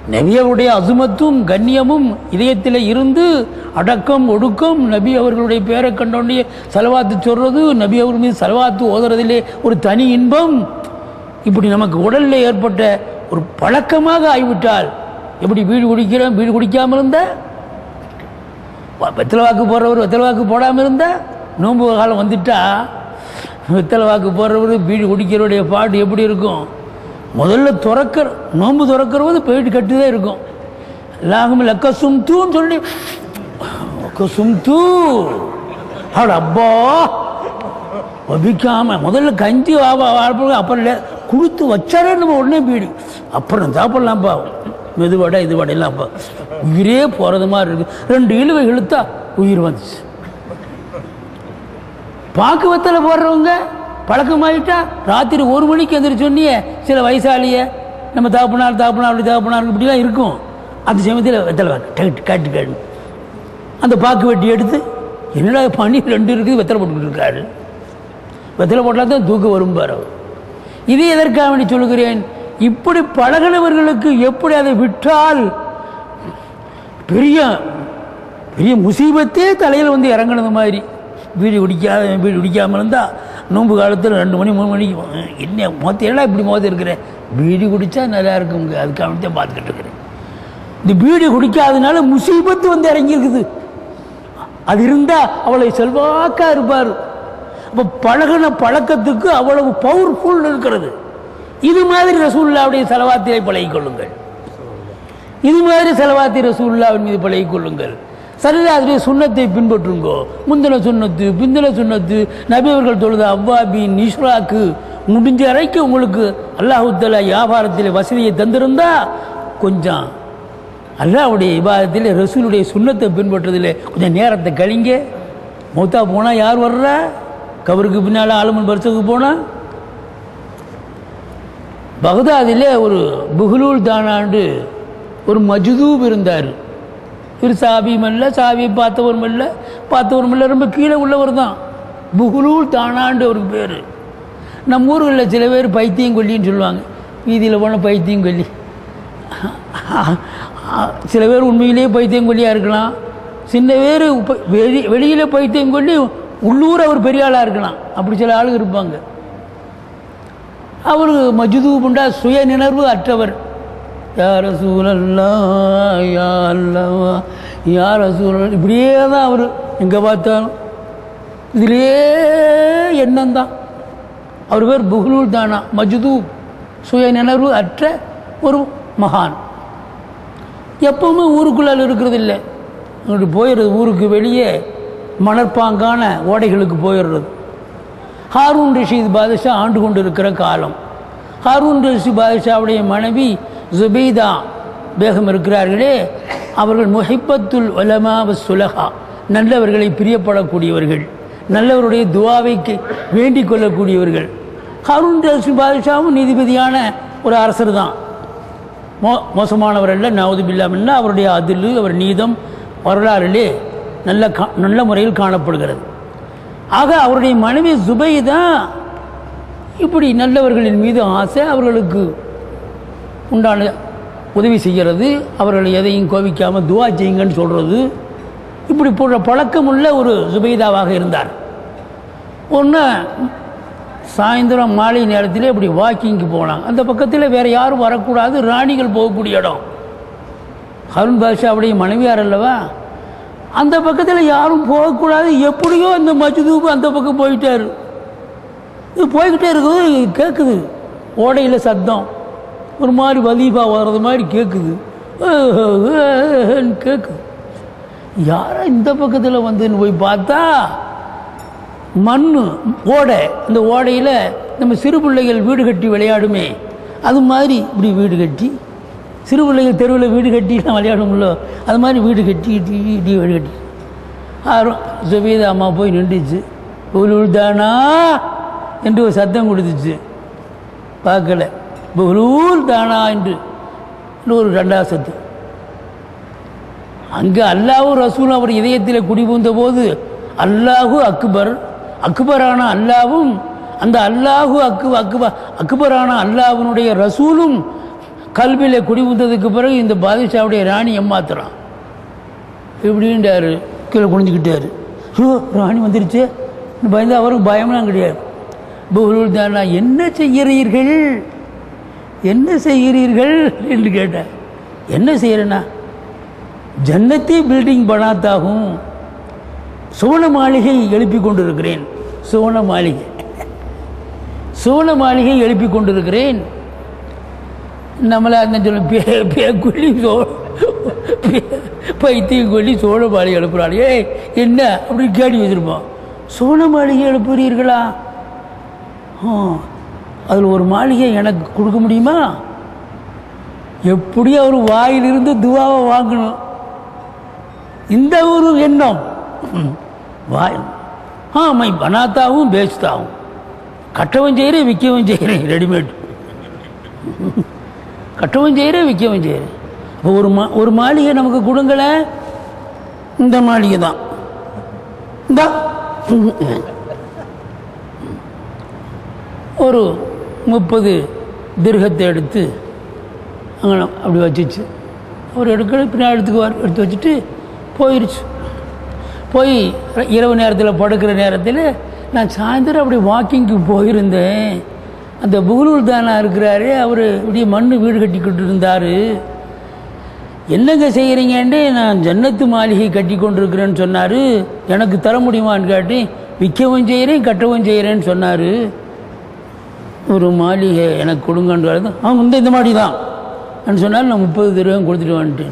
நபியவருடைய அசுமத்தும் கண்ணியமும் இதயத்தில் இருந்து அடக்கம் ஒடுக்கம், நபி அவர்களுடைய பேரை கண்டோடைய சலவாத்து சொல்றது, நபி அவர் மீது சலவாத்து ஓதுறதிலே ஒரு தனி இன்பம், இப்படி நமக்கு உடலில் ஏற்பட்ட ஒரு பழக்கமாக ஆகிவிட்டால் எப்படி வீடு குடிக்கிறோம், வீடு குடிக்காமல் இருந்த வெத்தலை வாக்கு போடுறவர் வெத்தலை வாக்கு போடாமல் இருந்த நோன்பு காலம் வந்துட்டா வெத்தலை வாக்கு போடுறவர் வீடு குடிக்கிறவருடைய பாட்டு எப்படி இருக்கும்? முதல்ல நோன்பு துறக்கிறவது போயிட்டு கட்டுதான் இருக்கும். எல்லாருமே லக்க சும்தூன்னு சொல்லி சும்தூ அப்பா வபிக்காம முதல்ல கஞ்சி அப்புறம் கொடுத்து வச்சாரே நம்ம உடனே பீடி, அப்புறம் சாப்பிடலாம்ப்பா மெதுவடை இது வடையெல்லாம்ப்பா. உயிரே போகிறது மாதிரி இருக்கு. 2 இழுவை இழுத்தா உயிர் வந்துச்சு. பாக்கு வெத்தலை போடுறவங்க பழக்கமாயிட்டா ராத்திரி 1 மணிக்கு எந்திரிச்சு சொன்னியே சில வயசாலிய நம்ம தாப்புனார் அப்படி தாப்புனார் இப்படிலாம் இருக்கும். அந்த சமயத்தில் வெத்தலை வாக்கு காட்டு அந்த பாக்கு வெட்டி எடுத்து என்னடா பனி 2 இருக்குது வெத்தலை போட்டுக்கிட்டு இருக்காரு. வெத்தலை போட்டால் தான் தூக்கம் வரும் பாரு. இதே எதற்காக வேண்டி சொல்லுகிறேன், இப்படி பழகினவர்களுக்கு எப்படி அதை விட்டால் பெரிய பெரிய முசீபத்தே தலையில் வந்து இறங்கினது மாதிரி. வீடு குடிக்காமல் இருந்தால் நோன்பு காலத்தில் 2 மணி 3 மணிக்கு என்ன மொத்தம் இப்படி இருக்கிறேன், பீடி குடித்தா நல்லா இருக்குங்க, அதுக்காக தான் பார்த்துக்கிட்டு இருக்கிறேன். இந்த பீடி குடிக்காதனால முசீபத்து வந்து இறங்கியிருக்குது. அது இருந்தால் அவளை செல்வாக்கா இருப்பார். அப்போ பழகின பழக்கத்துக்கு அவ்வளவு பவர்ஃபுல் இருக்கிறது. இது மாதிரி ரசூலுல்லாஹ்வுடைய ஸலவாத்திலே பழகிக் கொள்ளுங்கள். இது மாதிரி ஸலவாத்தி ரசூலுல்லாஹ்வின் மீது பழகிக் கொள்ளுங்கள். சரியாதுடைய சுன்னத்தை பின்பற்றுங்கோ. முந்தின சுன்னத்து பிந்தின சுன்னத்து நபி அவர்கள் தொழுத அவ்வாபின் இஷ்ராக்கு முடிஞ்ச வரைக்கும் உங்களுக்கு அல்லாஹ் தஆலா வியாபாரத்தில் வசதியை தந்திருந்தா கொஞ்சம் அல்லாஹ்வுடைய இபாதத்தில் ரசூலுடைய சுன்னத்தை பின்பற்றதில் கொஞ்சம் நேரத்தை கழிங்க. மௌத்தா போனால் யார் வர்றா? கபருக்கு பின்னால் ஆலமுல் பர்ஸுக்கு போனால் பகதாதிலே ஒரு புஹ்லூல் தானாண்டு ஒரு மஜ்தூப் இருந்தார். இவர் சாபியும் இல்லை, சாபியை பார்த்தவரும் இல்லை, ரொம்ப கீழே உள்ளவர் தான். புஹ்லூல் தானாண்டு ஒரு பேர். நம்ம ஊர்களில் சில பேர் பைத்தியம் கொல்லின்னு சொல்லுவாங்க. வீதியில் போன பைத்தியம் கொல்லி. சில பேர் உண்மையிலேயே பைத்தியம் கொல்லியாக இருக்கலாம். சின்ன பேர் வெளியில் பைத்தியம் கொல்லி உள்ளூர் அவர் பெரிய ஆளாக இருக்கலாம். அப்படி சில ஆளுங்க இருப்பாங்க. அவர் மஜ்தூபுண்டா சுய நினைவு அற்றவர். யா ரசூலல்லாஹ் யா அல்லாஹ் யா ரசூலல்லாஹ் இப்படியே தான் அவர் எங்கே பார்த்தாலும் இதிலே எண்ணம் தான். அவர் பேர் புஹ்லூல் தானா, மஜ்தூப், சுய நினைவு அற்ற ஒரு மகான். எப்பவுமே ஊருக்குள்ளால் இருக்கிறது இல்லை, அங்கிட்டு போயிடுறது. ஊருக்கு வெளியே மணற்பாங்கான ஓடைகளுக்கு போயிடுறது. ஹாரூன் ரஷீத் பாதுஷா ஆண்டு கொண்டு இருக்கிற காலம். ஹாரூன் ரஷீத் பாதுஷாவுடைய மனைவி ஜுபைதா பேகம் இருக்கிறார்களே, அவர்கள் முஹிப்பத்துல் உலமா வஸ்ஸுலஹா, நல்லவர்களை பிரியப்படக்கூடியவர்கள், நல்லவருடைய துவாவை வேண்டிக் கொள்ளக்கூடியவர்கள். ஹாரூன் ரஷீத் பாதுஷாவும் நீதிபதியான ஒரு அரசர் தான். மோசமானவர் அல்ல, நவுது பில்லாஹ். அவருடைய அதில் அவர் நீதம் வரலாறிலே நல்ல முறையில் காணப்படுகிறது. ஆக அவருடைய மனைவி ஜுபைதா இப்படி நல்லவர்களின் மீது ஆசை, அவர்களுக்கு உண்டான உதவி செய்கிறது, அவர்களை எதையும் கோபிக்காமல் துவா செய்யுங்கன்னு சொல்கிறது, இப்படி போன்ற பழக்கம் உள்ள ஒரு ஜுபைதாவாக இருந்தார். ஒன்று சாயந்தரம் மாலை நேரத்தில் இப்படி வாக்கிங்க்கு போனாங்க. அந்த பக்கத்தில் வேறு யாரும் வரக்கூடாது, ராணிகள் போகக்கூடிய இடம். ஹாரூன் பாதுஷாவுடைய மனைவியார் அல்லவா, அந்த பக்கத்தில் யாரும் போகக்கூடாது. எப்படியோ அந்த மஜ்தூப் அந்த பக்கம் போயிட்டார். இது போய்கிட்டே இருக்குது, கேட்குது ஓடையில் சத்தம், ஒரு மாதிரி வலீஃபா வர்றது மாதிரி கேட்குது. யாரோ இந்த பக்கத்தில் வந்துன்னு போய் பார்த்தா மண் ஓடை. இந்த ஓடையில் நம்ம சிறு பிள்ளைகள் வீடு கட்டி விளையாடுமே, அது மாதிரி இப்படி வீடு கட்டி, சிறு பிள்ளைகள் தெருவில் வீடு கட்டிலாம் விளையாடும்ல, அது மாதிரி வீடு கட்டி வீடு கட்டி ஆறும் ஜுபைதா அம்மா போய் நின்றுச்சு. புஹ்லூல் தானா என்று ஒரு சத்தம் கொடுத்துச்சு. பார்க்கல, புஹ்லூல் தானா என்று ஒரு 2வது சத்தம். அங்கே அல்லாஹு ரசூல் அவர் இதயத்தில் குடிபுகுந்த போது அல்லாஹு அக்பர், அக்பரான அல்லாவும் அந்த அல்லாஹு அக்பரான அல்லாஹ்வினுடைய ரசூலும் கல்வியில் குடிபுந்ததுக்கு பிறகு இந்த பாதுஷாவுடைய ராணி ஏமாத்துறான் இப்படின்றாரு. கீழே குனிஞ்சிக்கிட்டாரு. ராணி வந்துருச்சு பயந்து. அவருக்கு பயம்லாம் கிடையாது. தானா என்ன செய்கிறீர்கள் என்ன செய்கிறீர்கள் என்று கேட்டார். என்ன செய்கிறேன்னா ஜன்னத்தி பில்டிங் பனாத்தாகும், சுவன மாளிகை எழுப்பி கொண்டிருக்கிறேன். சுவன மாளிகை எழுப்பி கொண்டிருக்கிறேன். நம்மளை அந்த சொல்ல பேக்குள்ளி பைத்தியம் கொல்லி சோழ மாளிகை எழுப்புறாள். என்ன அப்படின்னு கேட்டி வச்சிருப்போம். சோழ மாளிகை எழுப்புறீர்களா? அதில் ஒரு மாளிகை எனக்கு கொடுக்க முடியுமா? எப்படி அவர் வாயிலிருந்து துவாவை வாங்கணும். இந்த ஒரு எண்ணம் வாய். மை பனாத்தாவும் பேஸ்தாவும் கட்டவும் செய்கிறேன் விற்கவும் செய்கிறேன். ரெடிமேட் கட்டவும் செய்கிறேன் விற்கவும் செய்கிறேன். இப்போ ஒரு மாளிகை நமக்கு கொடுங்கள. இந்த மாளிகை தான். இந்த ஒரு 30 திர்ஹத்தை எடுத்து அங்கே அப்படி வச்சிச்சு. அவர் எடுக்க பின்னாடி எடுத்துக்குவார். எடுத்து வச்சுட்டு போயிடுச்சு. போய் இரவு நேரத்தில் படுக்கிற நேரத்தில் நான் சாயந்தரம் அப்படி வாக்கிங்க்கு போயிருந்தேன். அந்த தானா இருக்கிறாரு, அவர் இப்படி மண் வீடு கட்டிக்கிட்டு இருந்தார். என்னங்க செய்கிறீங்கன்ட்டு நான் ஜன்னத்து மாளிகை கட்டி கொண்டிருக்கிறேன்னு சொன்னார். எனக்கு தர முடியுமான்னு கேட்டு விற்கவும் செய்கிறேன் கட்டவும் செய்கிறேன்னு சொன்னார். ஒரு மாளிகை எனக்கு கொடுங்கன்றது. அவங்க இந்த மாடி தான் சொன்னால் நான் 30 திரவம் கொடுத்துட்டு வந்துட்டேன்.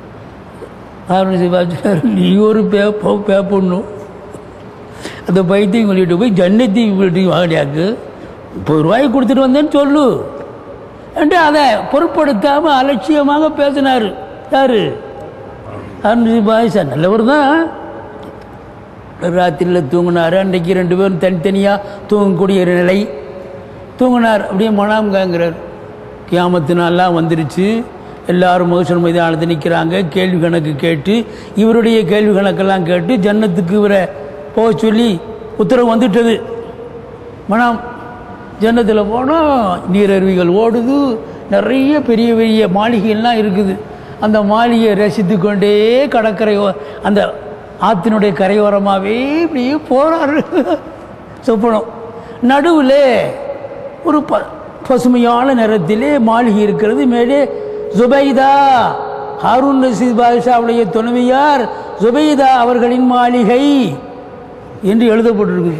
நீ ஒரு பேப்பண்ணும் அந்த பைத்தியம் சொல்லிட்டு போய் ஜன்னத்தி பில்டிங் வாங்கியாக்கு 30 ரூபாய்க்கு கொடுத்துட்டு வந்தேன்னு சொல்லு என்று அதை பொருட்படுத்தாமல் அலட்சியமாக பேசினார். யாரு? சார் நல்லவர் தான். ராத்திரியில் தூங்கினார். அன்றைக்கு 2 பேரும் தனித்தனியாக தூங்கக்கூடிய நிலை. தூங்கினார். அப்படியே மனாம்காங்கிறார். கியாமத்து நாள்லாம் வந்துருச்சு. எல்லாரும் மகசூல் மைதானத்தில் நிற்கிறாங்க. கேள்வி கணக்கு கேட்டு இவருடைய கேள்வி கணக்கெல்லாம் கேட்டு ஜன்னத்துக்கு இவரை போக சொல்லி உத்தரவு வந்துட்டது. மனம் ஜன்னத்தில் போனால் நீரருவிகள் ஓடுது. நிறைய பெரிய பெரிய மாளிகைகள்லாம் இருக்குது. அந்த மாளிகையை ரசித்து கொண்டே கடற்கரை அந்த ஆற்றினுடைய கரையோரமாகவே இப்படியே போகிறாரு. சொப்பனம் நடுவில் ஒரு பசுமையான நிறத்திலே மாளிகை இருக்கிறது. மேலே ஜுபைதா, ஹாரூன் ரஷீத் பாதுஷாவுடைய துணைவியார் ஜுபைதா அவர்களின் மாளிகை என்று எழுதப்பட்டிருக்கு.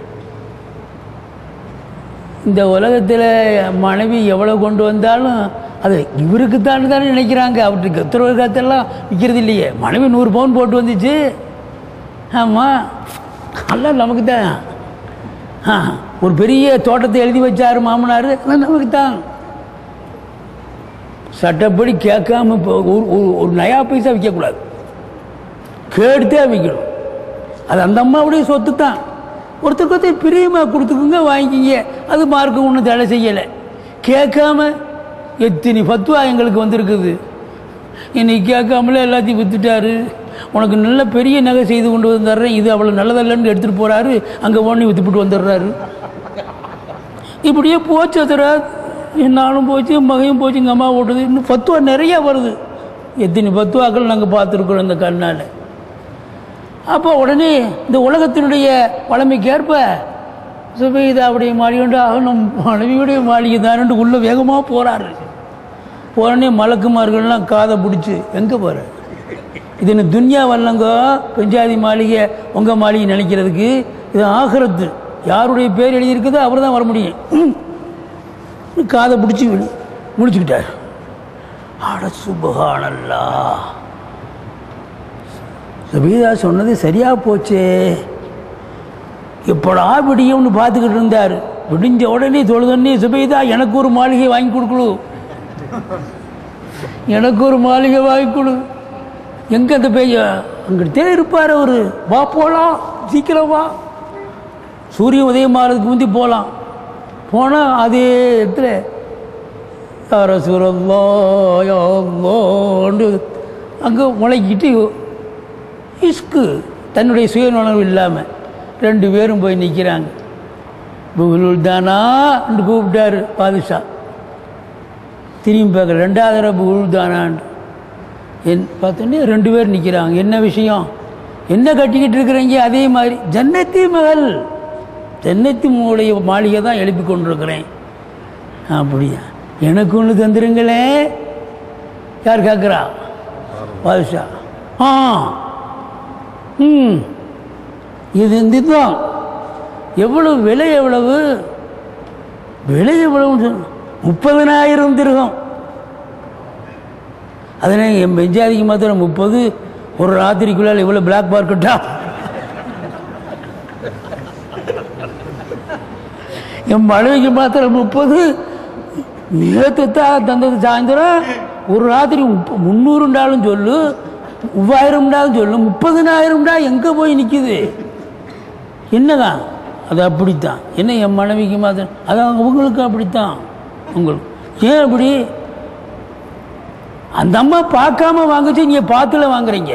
இந்த உலகத்தில் மனைவி எவ்வளோ கொண்டு வந்தாலும் அது இவருக்குத்தான் தானே நினைக்கிறாங்க. அவருக்கு உத்தரவாதத்தெல்லாம் விற்கிறது இல்லையே. மனைவி 100 பவுன் போட்டு வந்துச்சு. ஆமாம், எல்லாம் நமக்கு தான். ஒரு பெரிய தோட்டத்தை எழுதி வச்சார் மாமனார், நமக்கு தான். சட்டப்படி கேட்காம ஒரு நயா பைசா விற்கக்கூடாது. கேடுத்தே விற்கணும். அது அந்த அம்மாவுடைய சொத்து தான். ஒருத்தருக்கு பிரியமாக கொடுத்துக்குங்க, வாங்கிக்கிங்க. அது மார்க்கம் ஒன்றும் தடை செய்யலை. கேட்காம எத்தனை ஃபத்வா எங்களுக்கு வந்திருக்குது. இன்னைக்கு கேட்காமலே எல்லாத்தையும் விற்றுட்டாரு. உனக்கு நல்ல பெரிய நகை செய்து கொண்டு வந்துடுறேன், இது அவ்வளோ நல்லதல்லன்னு எடுத்துகிட்டு போகிறாரு. அங்கே ஒன்று விற்றுப்பிட்டு வந்துடுறாரு. இப்படியே போச்சு. அதுரா நானும் போச்சு, மகையும் போச்சு, எங்கள் அம்மா ஓட்டுது. இன்னும் ஃபத்வா நிறையா வருது. எத்தனை ஃபத்வாக்கள் நாங்கள் பார்த்துருக்குறோம் இந்த கண்ணால். அப்போ உடனே இந்த உலகத்தினுடைய வளமைக்கேற்ப சுபைதாவுடைய மாளிகை நம் மனைவியுடைய மாளிகை தானு உள்ளே வேகமாக போகிறாரு. உடனே மலக்குமார்கள்லாம் காதை பிடிச்சி எங்கே போகிற, இது என்ன துன்யா வரலங்கோ, பெஞ்சாதி மாளிகை உங்கள் மாளிகை நினைக்கிறதுக்கு. இது ஆகிரத்து. யாருடைய பேர் எழுதியிருக்குதோ அவர் தான் வர முடியும். காதை பிடிச்சி முடிச்சுக்கிட்டார். அட சுப்ஹானல்லாஹ், சுபைதா சொன்னது சரியா போச்சே. எப்படா விடியும்னு பார்த்துக்கிட்டு இருந்தார். விடிஞ்ச உடனே தொழுதொன்னே சுபைதா எனக்கு ஒரு மாளிகை வாங்கி கொடுக்கணும், எனக்கு ஒரு மாளிகை வாங்கி கொடு. எங்கே அந்த பைய அங்கிட்டே இருப்பார் அவர். வா போகலாம், சீக்கிரம் வா, சூரியன் உதயமாகிறதுக்கு முந்தி போகலாம். போனால் அதே இடத்துல அங்கே முளைக்கிட்டு இஸ்கு தன்னுடைய சுயநுணர்வு இல்லாமல் 2 பேரும் போய் நிற்கிறாங்க. தானா என்று கூப்பிட்டாரு பாதுஷா. திரும்பி பார்க்க 2வது ரப்பு உழுதானான் பார்த்தோன்னே 2 பேர் நிற்கிறாங்க. என்ன விஷயம், என்ன கட்டிக்கிட்டு இருக்கிறீங்க? அதே மாதிரி ஜன்னத்தி மகள், ஜன்னத்தி மூடைய மாளிகை தான் எழுப்பி கொண்டிருக்கிறேன். அப்படியா, எனக்கு ஒன்று தந்துருங்களே. யார் கேட்குறா? பாதுஷா. இது இதுதான். எவ்வளவு விலை? எவ்வளவு விலை? எவ்வளவு? 30,000 திரகம். அதனை என் பெஞ்சாதிக்கு மாத்திரம் 30. ஒரு ராத்திரிக்குள்ளால் இவ்வளோ பிளாக் மார்க்கெட்டா? என் மனைவிக்கு மாத்திரம் 30. நேற்று தான் தந்தது சாயந்தரம். ஒரு ராத்திரி 300 சொல்லு, 3000 சொல்லு, 30,000 எங்கே போய் நிற்குது? என்னதான் அது? அப்படித்தான். என்ன என் மனைவிக்கு மாத்திரம், அதான் உங்களுக்கு அப்படித்தான். உங்களுக்கு ஏன் அப்படி? அந்த அம்மா பார்க்காம வாங்குச்சு, நீங்க பார்த்துல வாங்குறீங்க.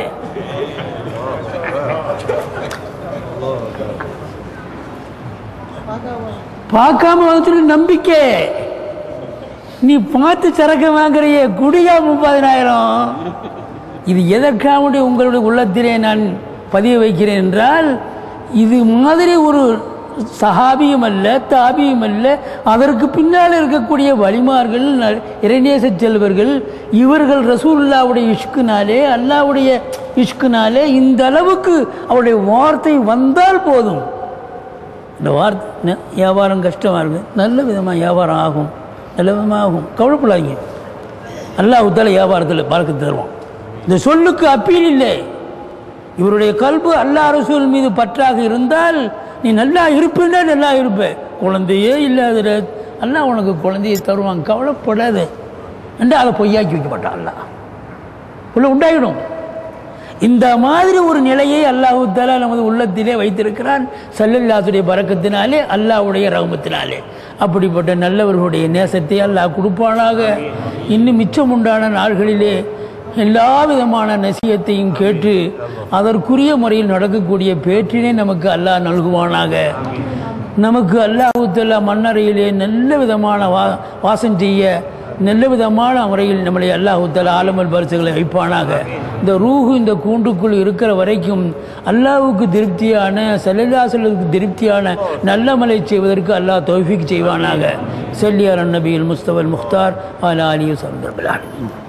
பார்க்காம வாங்குறது நம்பிக்கை. நீ பார்த்து சரக்கு வாங்குறிய, குடியா 30,000. இது எதற்காக உங்களுடைய உள்ளத்திலே நான் பதிய வைக்கிறேன் என்றால், இது மாதிரி ஒரு சஹாபியும் அல்ல, தாபியும் அல்ல, அதற்கு பின்னால் இருக்கக்கூடிய வலிமார்கள், இறைநேச செல்வர்கள், இவர்கள் ரசூலுல்லாவுடைய இஷ்குனாலே, அல்லாவுடைய இஷ்குனாலே இந்த அளவுக்கு அவருடைய வார்த்தை வந்தால் போதும். இந்த வார்த்தை வியாபாரம் கஷ்டமாக இருக்குது, நல்ல விதமாக வியாபாரம் ஆகும், நல்ல விதமாக ஆகும். கவலைப்படாதீங்க, அல்லாஹ் தால வியாபாரத்தில் பறக்கத்து தருவான். இந்த சொல்லுக்கு அப்பீல் இல்லை. இவருடைய கல்பு அல்லாஹ் ரசூல் மீது பற்றாக இருந்தால் நீ நல்லா இருப்பேன்னா நல்லா இருப்ப. குழந்தையே இல்லாத அல்லாஹ் உனக்கு குழந்தையை தருவாங்க, கவலைப்படாத என்று அதை பொய்யாக்கி வைக்க மாட்டான். அல்லாஹ் உள்ள உண்டாயிடும். இந்த மாதிரி ஒரு நிலையை அல்லாஹு தஆலா நமது உள்ளத்திலே வைத்திருக்கிறான். ஸல்லல்லாஹுடைய பரக்கத்தினாலே, அல்லாஹ்வுடைய ரஹ்மத்தினாலே. அப்படிப்பட்ட நல்லவர்களுடைய நேசத்தை அல்லாஹ் கொடுப்பானாக. இன்னும் மிச்சம் உண்டான நாள்களிலே எல்லா விதமான நசியத்தையும் கேட்டு அதற்குரிய முறையில் நடக்கக்கூடிய பேற்றினை நமக்கு அல்லாஹ் நல்குவானாக. நமக்கு அல்லாஹு தஆலா மண்ணறையிலே நல்ல விதமான வாசம் செய்ய, நல்ல விதமான முறையில் நம்மளை அல்லாஹு தஆலா ஆலமல் பரிசுகளை வைப்பானாக. இந்த ரூஹு இந்த கூண்டுக்குள் இருக்கிற வரைக்கும் அல்லாஹ்வுக்கு திருப்தியான, ஸல்லல்லாஹு அலைஹி வஸல்லம் திருப்தியான நல்ல மலை செய்வதற்கு அல்லாஹ் தௌஃபீக் செய்வானாக. ஸல்லி அலன் நபியில் முஸ்தஃபல் முக்தார் அலா ஆலிஹி வஸல்லம்.